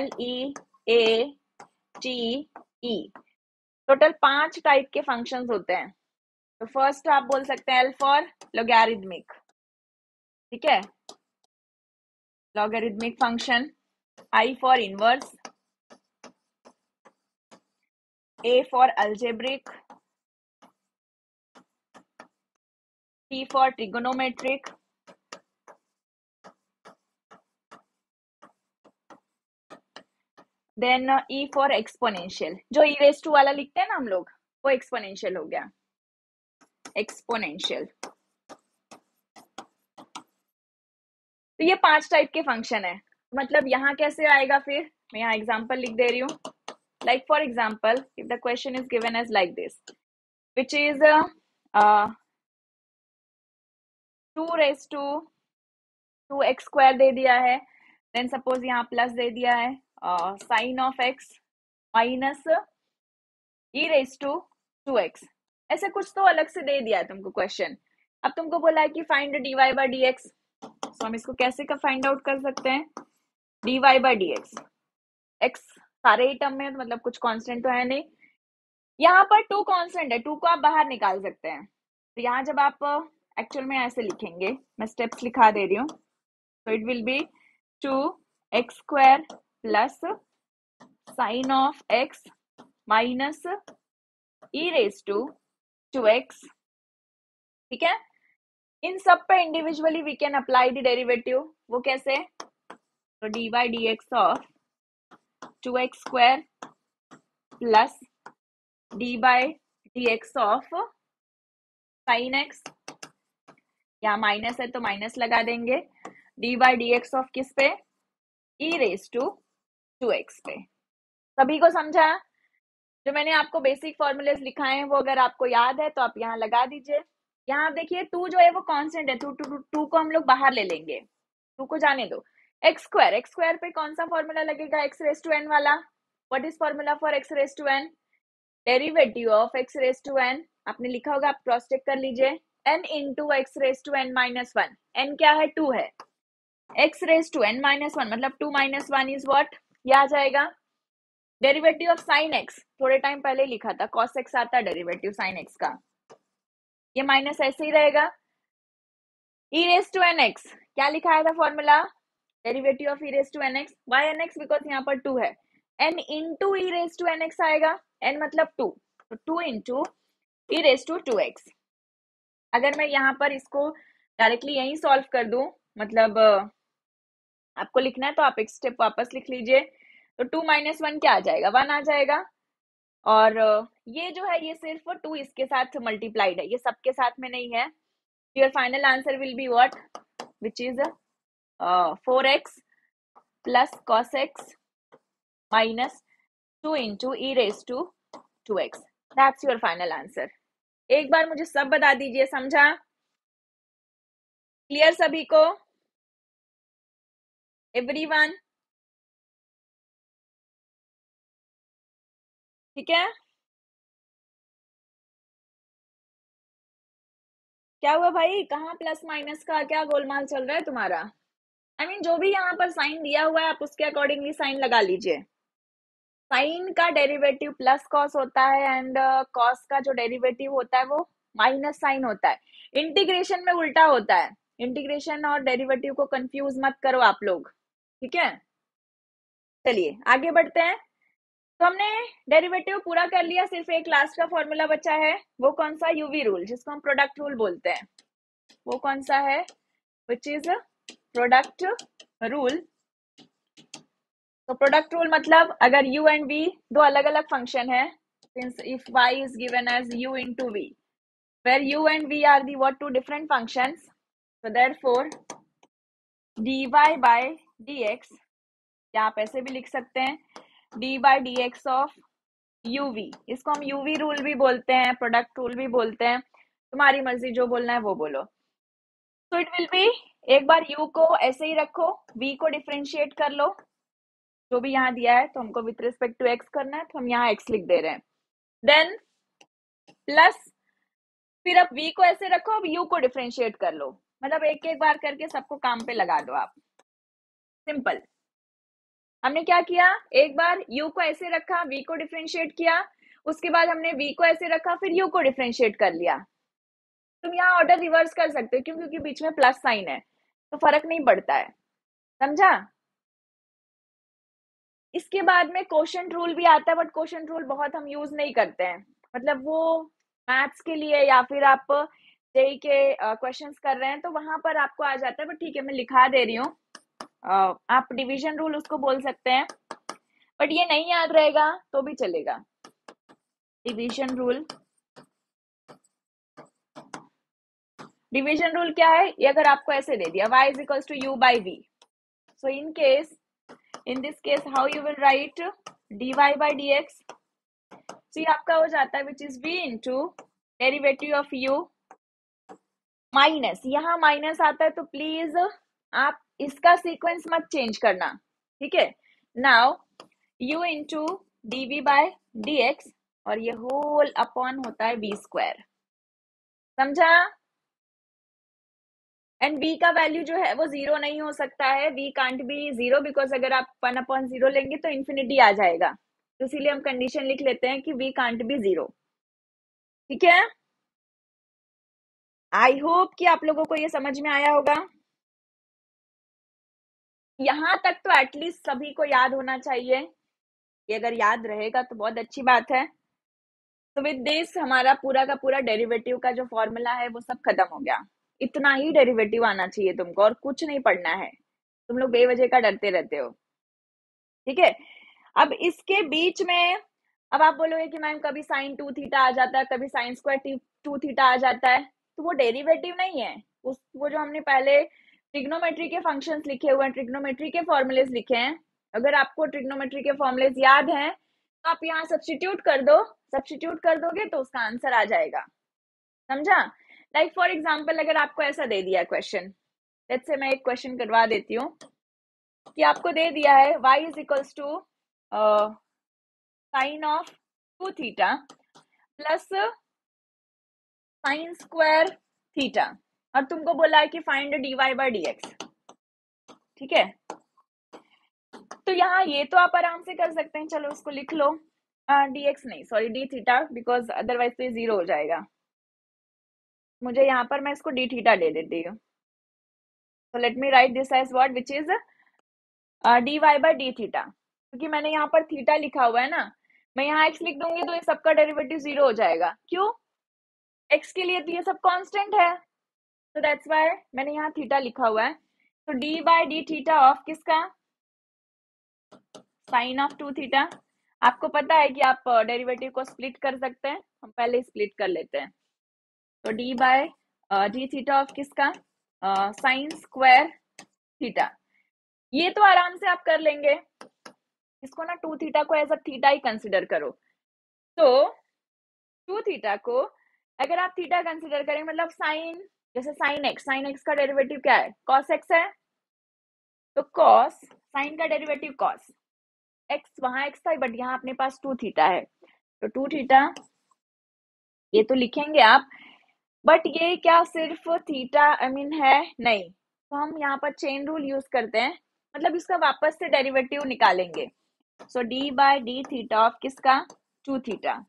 LEATE, total 5 type के फंक्शंस होते हैं। तो फर्स्ट आप बोल सकते हैं L फॉर लॉगरिथमिक, ठीक है, logarithmic function, I for inverse, A for algebraic, T for trigonometric, then E for exponential, जो ई रेस टू वाला लिखते हैं ना हम लोग, वो एक्सपोनेंशियल हो गया, एक्सपोनेंशियल। तो ये 5 टाइप के फंक्शन है। मतलब यहाँ कैसे आएगा, फिर मैं यहाँ एग्जांपल लिख दे रही हूँ, like for example if the question is given as like this, which is 2 raised to 2x square दे दिया है, देन सपोज यहाँ प्लस दे दिया है sine of x minus e raise to 2x, ऐसे कुछ तो अलग से दे दिया है तुमको क्वेश्चन। अब तुमको बोला है कि find dy by d x, तो हम इसको कैसे का फाइंड आउट कर सकते हैं, dy by d x, x सारे ही टर्म में, मतलब कुछ कांस्टेंट तो है नहीं, यहाँ पर 2 कांस्टेंट है, 2 को आप बाहर निकाल सकते हैं। तो यहाँ जब आप एक्चुअल में ऐसे लिखेंगे, मैं स्टेप्स लिखा दे रही हूँ, तो it will be 2x square plus sine of x minus e raise to 2x, ठीक है। इन सब पे individually we can apply the derivative, वो कैसे, तो d by d x of 2x square plus d by d x of sine x, यहाँ माइनस है तो माइनस लगा देंगे, d by d x of किस पे, ई रेज टू 2x पे। सभी को समझा, जो मैंने आपको बेसिक फॉर्मूलेस लिखाए हैं वो अगर आपको याद है तो आप यहाँ लगा दीजिए। यहाँ आप देखिए 2 जो है वो कांस्टेंट है, 2 को हम लोग बाहर ले लेंगे, 2 को जाने दो। एक्स स्क्वायर पे कौन सा फॉर्मूला लगेगा, एक्स रेज टू एन वाला। What is formula for x raise to n, derivative of x raise to n, आपने लिखा होगा, आप क्रॉस चेक कर लीजिए, n into x raise to n minus 1, n क्या है, 2 है, x raise to n minus 1 मतलब 2 माइनस 1 इज व्हाट, ये आ जाएगा। डेरिवेटिव ऑफ साइन एक्स, थोड़े टाइम पहले लिखा था, कॉस एक्स आता है डेरिवेटिव साइन एक्स का, ये माइनस ऐसे ही रहेगा। E raise to n x, क्या लिखा था formula, derivative of e raise to n x, y n x, because यहाँ पर 2 है, n into e raise to n x आएगा, n मतलब 2, तो 2 into e raise to 2x। अगर मैं यहाँ पर इसको डायरेक्टली यहीं सॉल्व कर दूं, मतलब आपको लिखना है तो आप एक स्टेप वापस लिख लीजिए, तो 2 माइनस 1 क्या आ जाएगा, 1 आ जाएगा, और ये जो है ये सिर्फ 2 इसके साथ मल्टीप्लाइड है, ये सबके साथ में नहीं है। Your final answer will be what, which is 4x plus cos x minus 2 into e raise to 2x। That's your final answer. एक बार मुझे सब बता दीजिए, समझा? क्लियर सभी को? एवरीवन? ठीक है। क्या हुआ भाई, कहाँ प्लस माइनस का क्या गोलमाल चल रहा है तुम्हारा? जो भी यहाँ पर साइन दिया हुआ है आप उसके अकॉर्डिंगली साइन लगा लीजिए। साइन का डेरिवेटिव प्लस कॉस होता है एंड कॉस का जो डेरिवेटिव होता है वो माइनस साइन होता है। इंटीग्रेशन में उल्टा होता है। इंटीग्रेशन और डेरिवेटिव को कंफ्यूज मत करो आप लोग, ठीक है? चलिए आगे बढ़ते हैं। तो हमने डेरिवेटिव पूरा कर लिया, सिर्फ एक लास्ट का फॉर्मूला बचा है। वो कौन सा? यूवी रूल, जिसको हम प्रोडक्ट रूल बोलते हैं। वो कौन सा है? Which is product rule. तो प्रोडक्ट रूल मतलब अगर u एंड v दो अलग अलग फंक्शन है, since if y is given as u into v, where u and v are the what two different functions, so therefore dy by dx, या आप ऐसे भी लिख सकते हैं d by dx of uv, इसको हम uv रूल भी बोलते हैं, प्रोडक्ट रूल भी बोलते हैं, तुम्हारी मर्जी, जो बोलना है वो बोलो। तो इट विल बी, एक बार u को ऐसे ही रखो, v को डिफरेंशिएट कर लो, जो भी यहाँ दिया है तो हमको विथ रिस्पेक्ट टू x करना है तो हम यहाँ x लिख दे रहे हैं। देन प्लस, फिर अब v को ऐसे रखो, अब u को डिफरेंशिएट कर लो, मतलब एक एक बार करके सबको काम पे लगा दो आप। सिंपल। हमने क्या किया, एक बार u को ऐसे रखा, v को डिफरेंशिएट किया, उसके बाद हमने v को ऐसे रखा, फिर u को डिफरेंशिएट कर लिया। तुम यहाँ ऑर्डर रिवर्स कर सकते हो, क्यों? क्योंकि बीच में प्लस साइन है तो फर्क नहीं पड़ता है, समझा? इसके बाद में क्वोशंट रूल भी आता है, बट क्वोशंट रूल बहुत हम यूज नहीं करते हैं, मतलब वो मैथ्स के लिए या फिर आप जेई के क्वेश्चंस कर रहे हैं तो वहां पर आपको आ जाता है, बट ठीक है मैं लिखा दे रही हूँ। आप डिवीजन रूल उसको बोल सकते हैं, बट ये नहीं याद रहेगा तो भी चलेगा। डिवीजन रूल, डिवीजन रूल क्या है? ये अगर आपको ऐसे दे दिया y is equals to u by v, so in this case how you will write dy by dx, so ये आपका हो जाता है which is v into derivative of u minus, यहाँ माइनस आता है तो प्लीज आप इसका सीक्वेंस मत चेंज करना, ठीक है? Now u into dv by dx, और ये होल अपॉन होता है v स्क्वायर, समझा? एंड v का वैल्यू जो है वो जीरो नहीं हो सकता है, v can't be zero, because अगर आप 1/0 लेंगे तो इन्फिनिटी आ जाएगा, तो इसीलिए हम कंडीशन लिख लेते हैं कि v कांट बी जीरो, ठीक है? आई होप कि आप लोगों को ये समझ में आया होगा। यहां तक तो एटलीस्ट सभी को याद होना चाहिए, ये अगर याद रहेगा तो बहुत अच्छी बात है। तो विद दिस हमारा पूरा का पूरा डेरिवेटिव का जो फॉर्मूला है वो सब खत्म हो गया। इतना ही डेरिवेटिव आना चाहिए तुमको, और कुछ नहीं पढ़ना है। तुम लोग बेवजह का डरते रहते हो, ठीक है? अब इसके बीच में अब आप बोलोगे कि मैम कभी साइन 2 थीटा आ जाता है, कभी साइन स्क्वायर 2 थीटा आ जाता है, तो वो डेरिवेटिव नहीं है, उस वो जो हमने पहले ट्रिग्नोमेट्री के फंक्शंस लिखे हुए हैं, ट्रिग्नोमेट्री के फॉर्मूलेज लिखे हैं, अगर आपको ट्रिग्नोमेट्री के फॉर्मूलेज याद हैं तो आप यहाँ सब्स्टिट्यूट कर दो, सब्स्टिट्यूट कर दोगे तो उसका आंसर आ जाएगा, समझा? लाइक फॉर एग्जाम्पल अगर आपको ऐसा दे दिया क्वेश्चन, लेट्स से मैं एक क्वेश्चन करवा देती हूँ कि आपको दे दिया है y is equals to sine of 2 theta plus sine square theta, और तुमको बोला है कि फाइंड dy बाय dx, ठीक है? तो यहाँ ये तो आप आराम से कर सकते हैं, चलो उसको लिख लो, dx नहीं sorry d theta, because otherwise तो ये जीरो हो जाएगा। मुझे यहाँ पर मैं इसको d थीटा दे देती हूँ, तो let me write this as what, which is dy by d theta, क्योंकि मैंने यहाँ पर थीटा लिखा हुआ है ना, मैं यहाँ x लिख दूंगी तो ये सबका डेरिवेटिव जीरो हो जाएगा, क्यों? x के लिए तो ये सब कांस्टेंट है, तो दैट्स व्हाई मैंने यहाँ थीटा लिखा हुआ है। तो d by d theta of किसका? Sine of 2 theta. आपको पता है कि आप डेरिवेटिव को स्प्लिट कर सकते हैं, हम पहले स्प्लिट कर लेते हैं। तो d by d theta of किसका? Sine square theta. ये तो आराम से आप कर लेंगे, इसको ना टू थीटा को एज अ थीटा ही कंसिडर करो। तो टू थीटा को अगर आप थीटा कंसिडर करें, मतलब साइन, जैसे साइन एक्स का डेरिवेटिव क्या है, कॉस एक्स है। तो कॉस, साइन का डेरिवेटिव कॉस एक्स, वहां एक्स था बट यहाँ अपने पास टू थीटा है, तो टू थीटा ये तो लिखेंगे आप, बट ये क्या सिर्फ थीटा आई मीन है नहीं, तो हम यहाँ पर चेन रूल यूज करते हैं, मतलब इसका वापस से डेरिवेटिव निकालेंगे। So d by d theta of किसका, टू थीटा।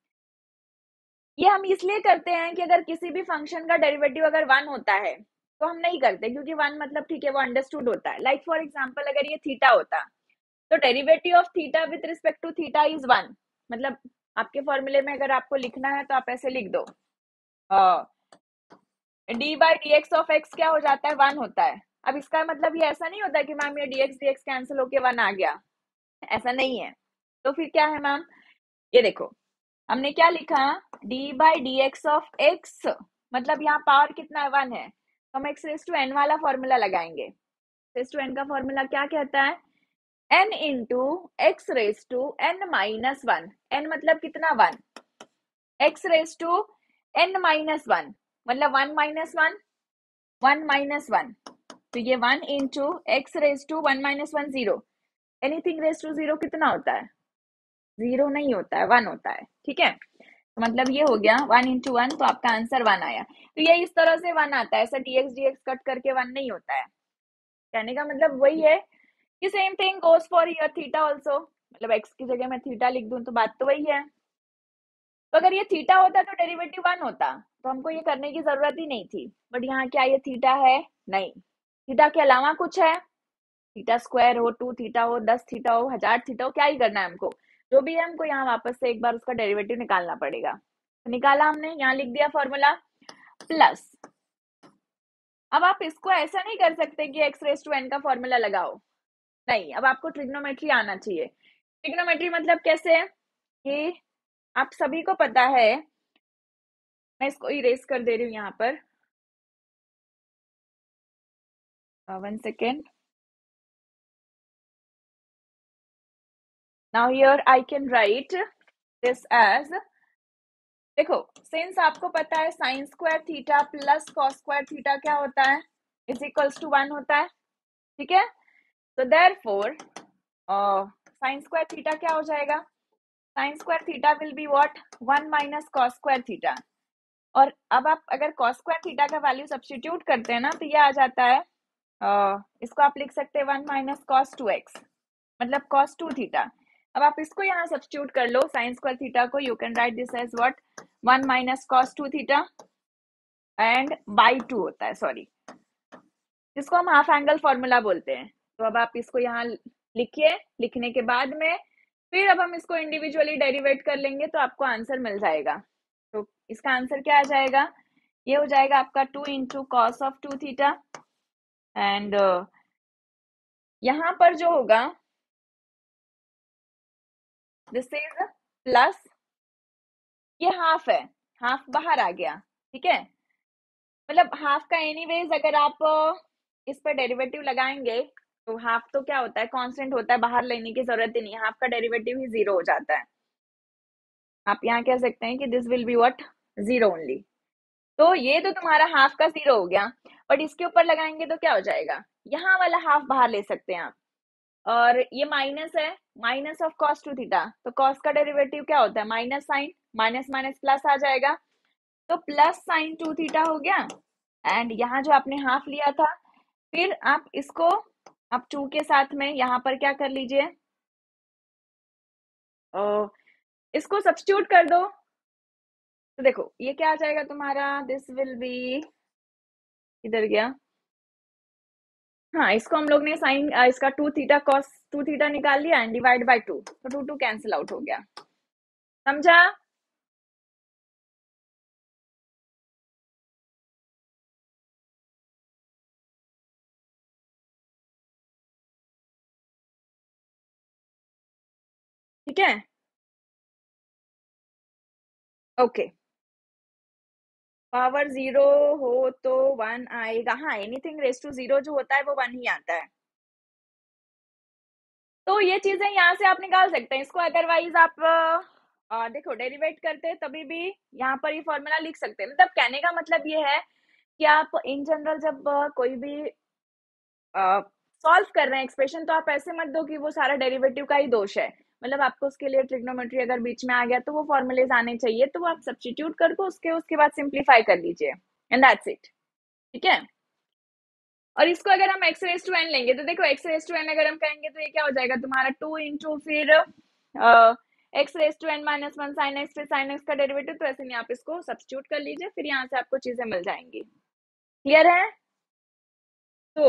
ये हम इसलिए करते हैं कि अगर किसी भी फंक्शन का डेरिवेटिव अगर वन होता है तो हम नहीं करते, क्योंकि वन मतलब ठीक है वो अंडरस्टूड होता है। लाइक फॉर एग्जांपल अगर ये थीटा होता तो derivative of theta with respect to theta is one, मतलब आपके फॉर्मूले में अगर आपको लिखना है तो आप ऐसे लिख दो, d by d x of x क्या हो जाता है, वन होता है। अब इसका मतलब ये ऐसा नहीं होता कि मैम ये डी एक्स कैंसिल होके वन आ गया, ऐसा नहीं है। तो फिर क्या है मैम, ये देखो हमने क्या लिखा, d by d x of x, मतलब यहाँ पावर कितना है, वन है, तो हम एक्स रेस टू एन वाला फॉर्मूला लगाएंगे। रेस टू एन का फॉर्मूला क्या कहता है, n into x raise to n minus one, n मतलब कितना one, x raise to n minus one, मतलब one minus one, one minus one, तो ये one into x raise to one minus one zero, anything raise to zero कितना होता है, जीरो नहीं होता है, वन होता है, ठीक है। तो मतलब ये हो गया वन इंटू वन, तो आपका आंसर वन आया। तो ये इस तरह से वन आता है, ऐसा डीएक्स कट करके वन नहीं होता है। कहने का मतलब वही है कि same thing goes for your theta also, मतलब एक्स की जगह मैं थीटा लिख दूं तो बात तो वही है। तो अगर ये थीटा होता तो डेरिवेटिव वन होता, तो हमको ये करने की जरूरत ही नहीं थी, बट यहाँ क्या ये थीटा है, नहीं, थीटा के अलावा कुछ है, थीटा स्क्वायर हो, टू थीटा हो, 10 थीटा हो, 1000 थीटा हो, क्या ही करना है हमको, जो भी है हमको यहाँ वापस से एक बार उसका डेरिवेटिव निकालना पड़ेगा। तो निकाला हमने, यहाँ लिख दिया फॉर्मूला प्लस। अब आप इसको ऐसा नहीं कर सकते कि एक्स रेस टू एन का फॉर्मूला लगाओ, नहीं, अब आपको ट्रिग्नोमेट्री आना चाहिए। ट्रिग्नोमेट्री मतलब कैसे, कि आप सभी को पता है, मैं इसको इरेज कर दे रही हूँ यहाँ पर, one second, now here I can write this as, देखो सिंस आपको पता है sine square theta plus cos square theta क्या होता है, इज इक्वल्स टू वन होता है, ठीक है। तो देयरफॉर साइन स्क्वायर थीटा क्या हो जाएगा, sine square theta will be what, one minus cos square theta. और अब आप अगर कॉस स्क्वायर थीटा का वैल्यू सब्स्टिट्यूट करते हैं ना, तो ये आ जाता है, इसको आप लिख सकते हैं one minus cos two x, मतलब कॉस टू थीटा। अब आप इसको यहाँ सब्स्टिट्यूट कर लो, साइन स्क्वायर थीटा को, you can write this as what, one minus cos two theta and by two होता है, सॉरी, जिसको हम हाफ एंगल फॉर्मूला बोलते हैं। तो अब आप इसको यहाँ लिखिए, लिखने के बाद में फिर अब हम इसको इंडिविजुअली डेरिवेट कर लेंगे तो आपको आंसर मिल जाएगा। तो इसका आंसर क्या आ जाएगा, ये हो जाएगा आपका two into cos of two theta and यहाँ पर जो होगा दिस इज प्लस, ये हाफ है, हाफ बाहर आ गया, ठीक है, मतलब हाफ का एनीवेज अगर आप इस पर डेरिवेटिव लगाएंगे तो हाफ तो क्या होता है, कांस्टेंट होता है, बाहर लेने की जरूरत ही नहीं, हाफ का डेरिवेटिव ही जीरो हो जाता है। आप यहाँ कह सकते हैं कि this will be what, zero only. तो ये तो तुम्हारा हाफ का जीरो हो गया, बट इसके ऊपर लगाएंगे तो क्या हो जाएगा, यहाँ वाला हाफ बाहर ले सकते हैं आप, और ये माइनस है, minus of cos two theta, तो कॉस का डेरिवेटिव क्या होता है, minus sine, minus minus plus आ जाएगा, तो प्लस साइन टू थीटा हो गया। एंड यहाँ जो आपने हाफ लिया था, फिर आप इसको आप टू के साथ में यहाँ पर क्या कर लीजिए, इसको सब्स्टिट्यूट कर दो, तो देखो ये क्या आ जाएगा तुम्हारा, दिस विल बी, इधर गया, हाँ इसको हम लोग ने साइन इसका two theta cos two theta निकाल लिया एंड डिवाइड बाय टू, तो टू टू कैंसिल आउट हो गया, समझा। ठीक है, ओके, पावर जीरो हो तो वन आएगा, हाँ एनीथिंग रेस टू जीरो जो होता है वो वन ही आता है। तो ये चीजें यहाँ से आप निकाल सकते हैं इसको। अदरवाइज आप देखो डेरिवेट करते हैं तभी भी यहाँ पर ये फॉर्मूला लिख सकते हैं। मतलब कहने का मतलब ये है कि आप इन जनरल जब कोई भी सॉल्व कर रहे हैं एक्सप्रेशन, तो आप ऐसे मत दो कि वो सारा डेरिवेटिव का ही दोष है। मतलब आपको उसके लिए ट्रिग्नोमेट्री अगर बीच में आ गया तो वो फॉर्मुलेज आने चाहिए, तो वो आप सब्स्टिट्यूट करके उसके बाद सिंप्लीफाई कर लीजिए, एंड दैट्स इट। ठीक है। और इसको अगर हम एक्स रेज टू एन लेंगे तो देखो एक्स रेज टू एन अगर हम कहेंगे तो ये क्या हो जाएगा तुम्हारा 2 इंटू फिर x raise to n minus one sine x फिर साइन एक्स का डेरिवेटिव। तो ऐसे नहीं, आप इसको सब्स्टिट्यूट कर लीजिए, फिर यहाँ से आपको चीजें मिल जाएंगी। क्लियर है? तो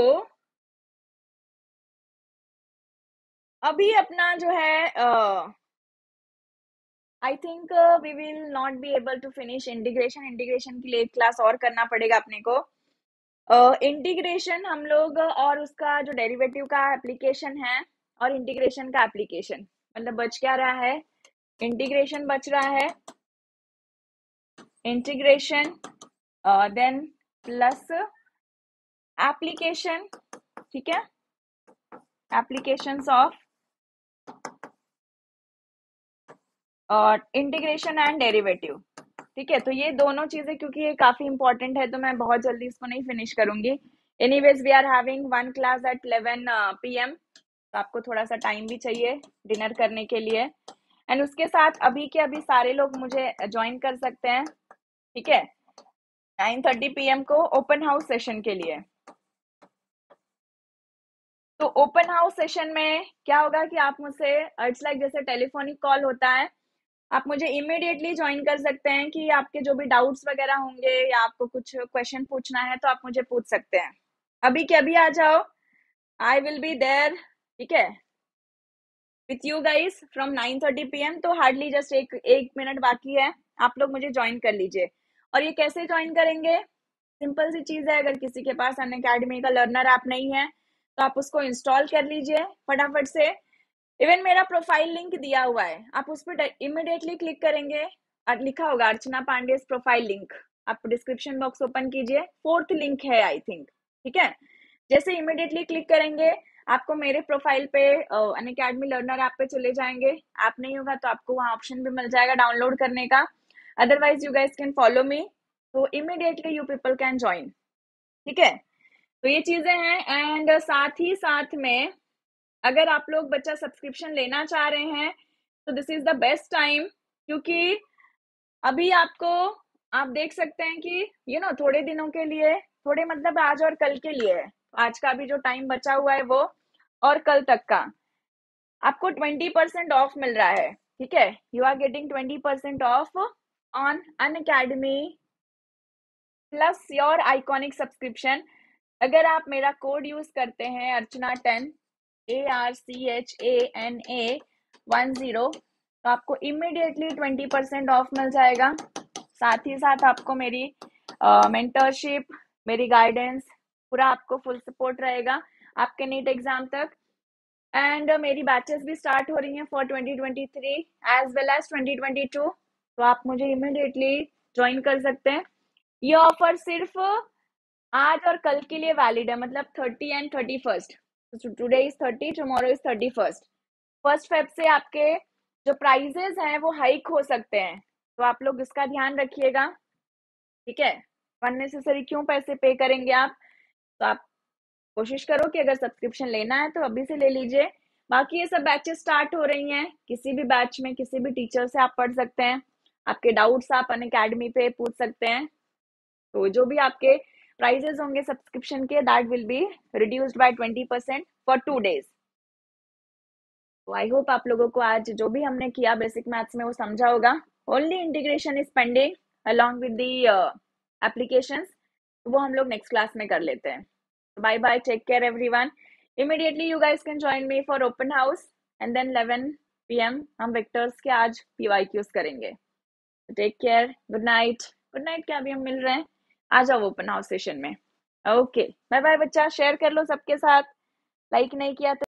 अभी अपना जो है I think we will not be able to finish integration. Integration के लिए एक क्लास और करना पड़ेगा अपने को। इंटीग्रेशन हम लोग और उसका जो डेरिवेटिव का एप्लीकेशन है और इंटीग्रेशन का एप्लीकेशन, मतलब बच क्या रहा है, इंटीग्रेशन बच रहा है, इंटीग्रेशन देन प्लस एप्लीकेशन। ठीक है, applications of integration and derivative. ठीक है, तो ये दोनों चीजें क्योंकि ये काफी इंपॉर्टेंट है तो मैं बहुत जल्दी इसको नहीं फिनिश करूंगी। Anyways we are having one class at 11 PM, तो आपको थोड़ा सा टाइम भी चाहिए डिनर करने के लिए। एंड उसके साथ अभी के अभी सारे लोग मुझे ज्वाइन कर सकते हैं। ठीक है, 9:30 PM को ओपन हाउस सेशन के लिए। तो ओपन हाउस सेशन में क्या होगा कि आप मुझसे इट्स लाइक जैसे टेलीफोनिक कॉल होता है, आप मुझे इमीडिएटली ज्वाइन कर सकते हैं कि आपके जो भी डाउट्स वगैरह होंगे या आपको कुछ क्वेश्चन पूछना है तो आप मुझे पूछ सकते हैं। अभी के अभी आ जाओ, आई विल बी देयर। ठीक है, with you guys from 9:30 PM। तो हार्डली जस्ट एक मिनट बाकी है, आप लोग मुझे ज्वाइन कर लीजिए। और ये कैसे ज्वाइन करेंगे, सिंपल सी चीज है, अगर किसी के पास अनअकैडमी का लर्नर ऐप नहीं है तो आप उसको इंस्टॉल कर लीजिए फटाफट से। इवन मेरा प्रोफाइल लिंक दिया हुआ है, आप उस पर इमिडिएटली क्लिक करेंगे और लिखा होगा अर्चना पांडे प्रोफाइल लिंक। आप डिस्क्रिप्शन बॉक्स ओपन कीजिए, फोर्थ लिंक है आई थिंक। ठीक है, जैसे इमिडिएटली क्लिक करेंगे आपको मेरे प्रोफाइल पे अनअकैडमी लर्नर ऐप पे चले जाएंगे। ऐप नहीं होगा तो आपको वहाँ ऑप्शन भी मिल जाएगा डाउनलोड करने का। Otherwise you guys can follow me, तो immediately you people can join. ठीक है, तो ये चीजें हैं। एंड साथ ही साथ में अगर आप लोग बच्चा सब्सक्रिप्शन लेना चाह रहे हैं तो this is the best time, क्योंकि अभी आपको आप देख सकते हैं कि थोड़े दिनों के लिए, थोड़े मतलब आज और कल के लिए है, आज का भी जो टाइम बचा हुआ है वो और कल तक का आपको 20% ऑफ मिल रहा है। ठीक है, you are getting 20% off on Unacademy plus your iconic subscription. अगर आप मेरा कोड यूज करते हैं अर्चना10 ARCHANA10, तो आपको इमीडिएटली 20% ऑफ मिल जाएगा। साथ ही साथ आपको मेरी मेंटरशिप, मेरी गाइडेंस, पूरा आपको फुल सपोर्ट रहेगा आपके नीट एग्जाम तक। एंड मेरी बैचेस भी स्टार्ट हो रही हैं फॉर 2023 एज वेल एज 2022, तो आप मुझे इमीडिएटली ज्वाइन कर सकते हैं। ये ऑफर सिर्फ आज और कल के लिए वैलिड है, मतलब 30 and 31st। Today is 30, tomorrow is 31st। 1 Feb से आपके जो प्राइजेस हैं वो हाइक हो सकते हैं, तो आप लोग इसका ध्यान रखिएगा। ठीक है, अननेसेसरी क्यों पैसे पे करेंगे आप, तो आप कोशिश करो कि अगर सब्सक्रिप्शन लेना है तो अभी से ले लीजिए। बाकी ये सब बैचेस स्टार्ट हो रही हैं, किसी भी बैच में किसी भी टीचर से आप पढ़ सकते हैं, आपके डाउट्स आप अनअकैडमी पे पूछ सकते हैं। तो जो भी आपके प्राइजेस होंगे सब्सक्रिप्शन के, that will be reduced by 20% for 2 days। तो आई होप आप लोगों को आज जो भी हमने किया बेसिक मैथ्स में वो समझा होगा। Only integration is pending along with the applications, वो हम लोग नेक्स्ट क्लास में कर लेते हैं। Bye bye, take care everyone. Immediately you guys can join me for open house and then 11 PM हम वेक्टर्स के आज PYQs करेंगे। Take care, good night. Good night क्या, अभी हम मिल रहे हैं, आ जाओ ओपन हाउस सेशन में। ओके, बाय बाय बच्चा, शेयर कर लो सबके साथ, लाइक नहीं किया तो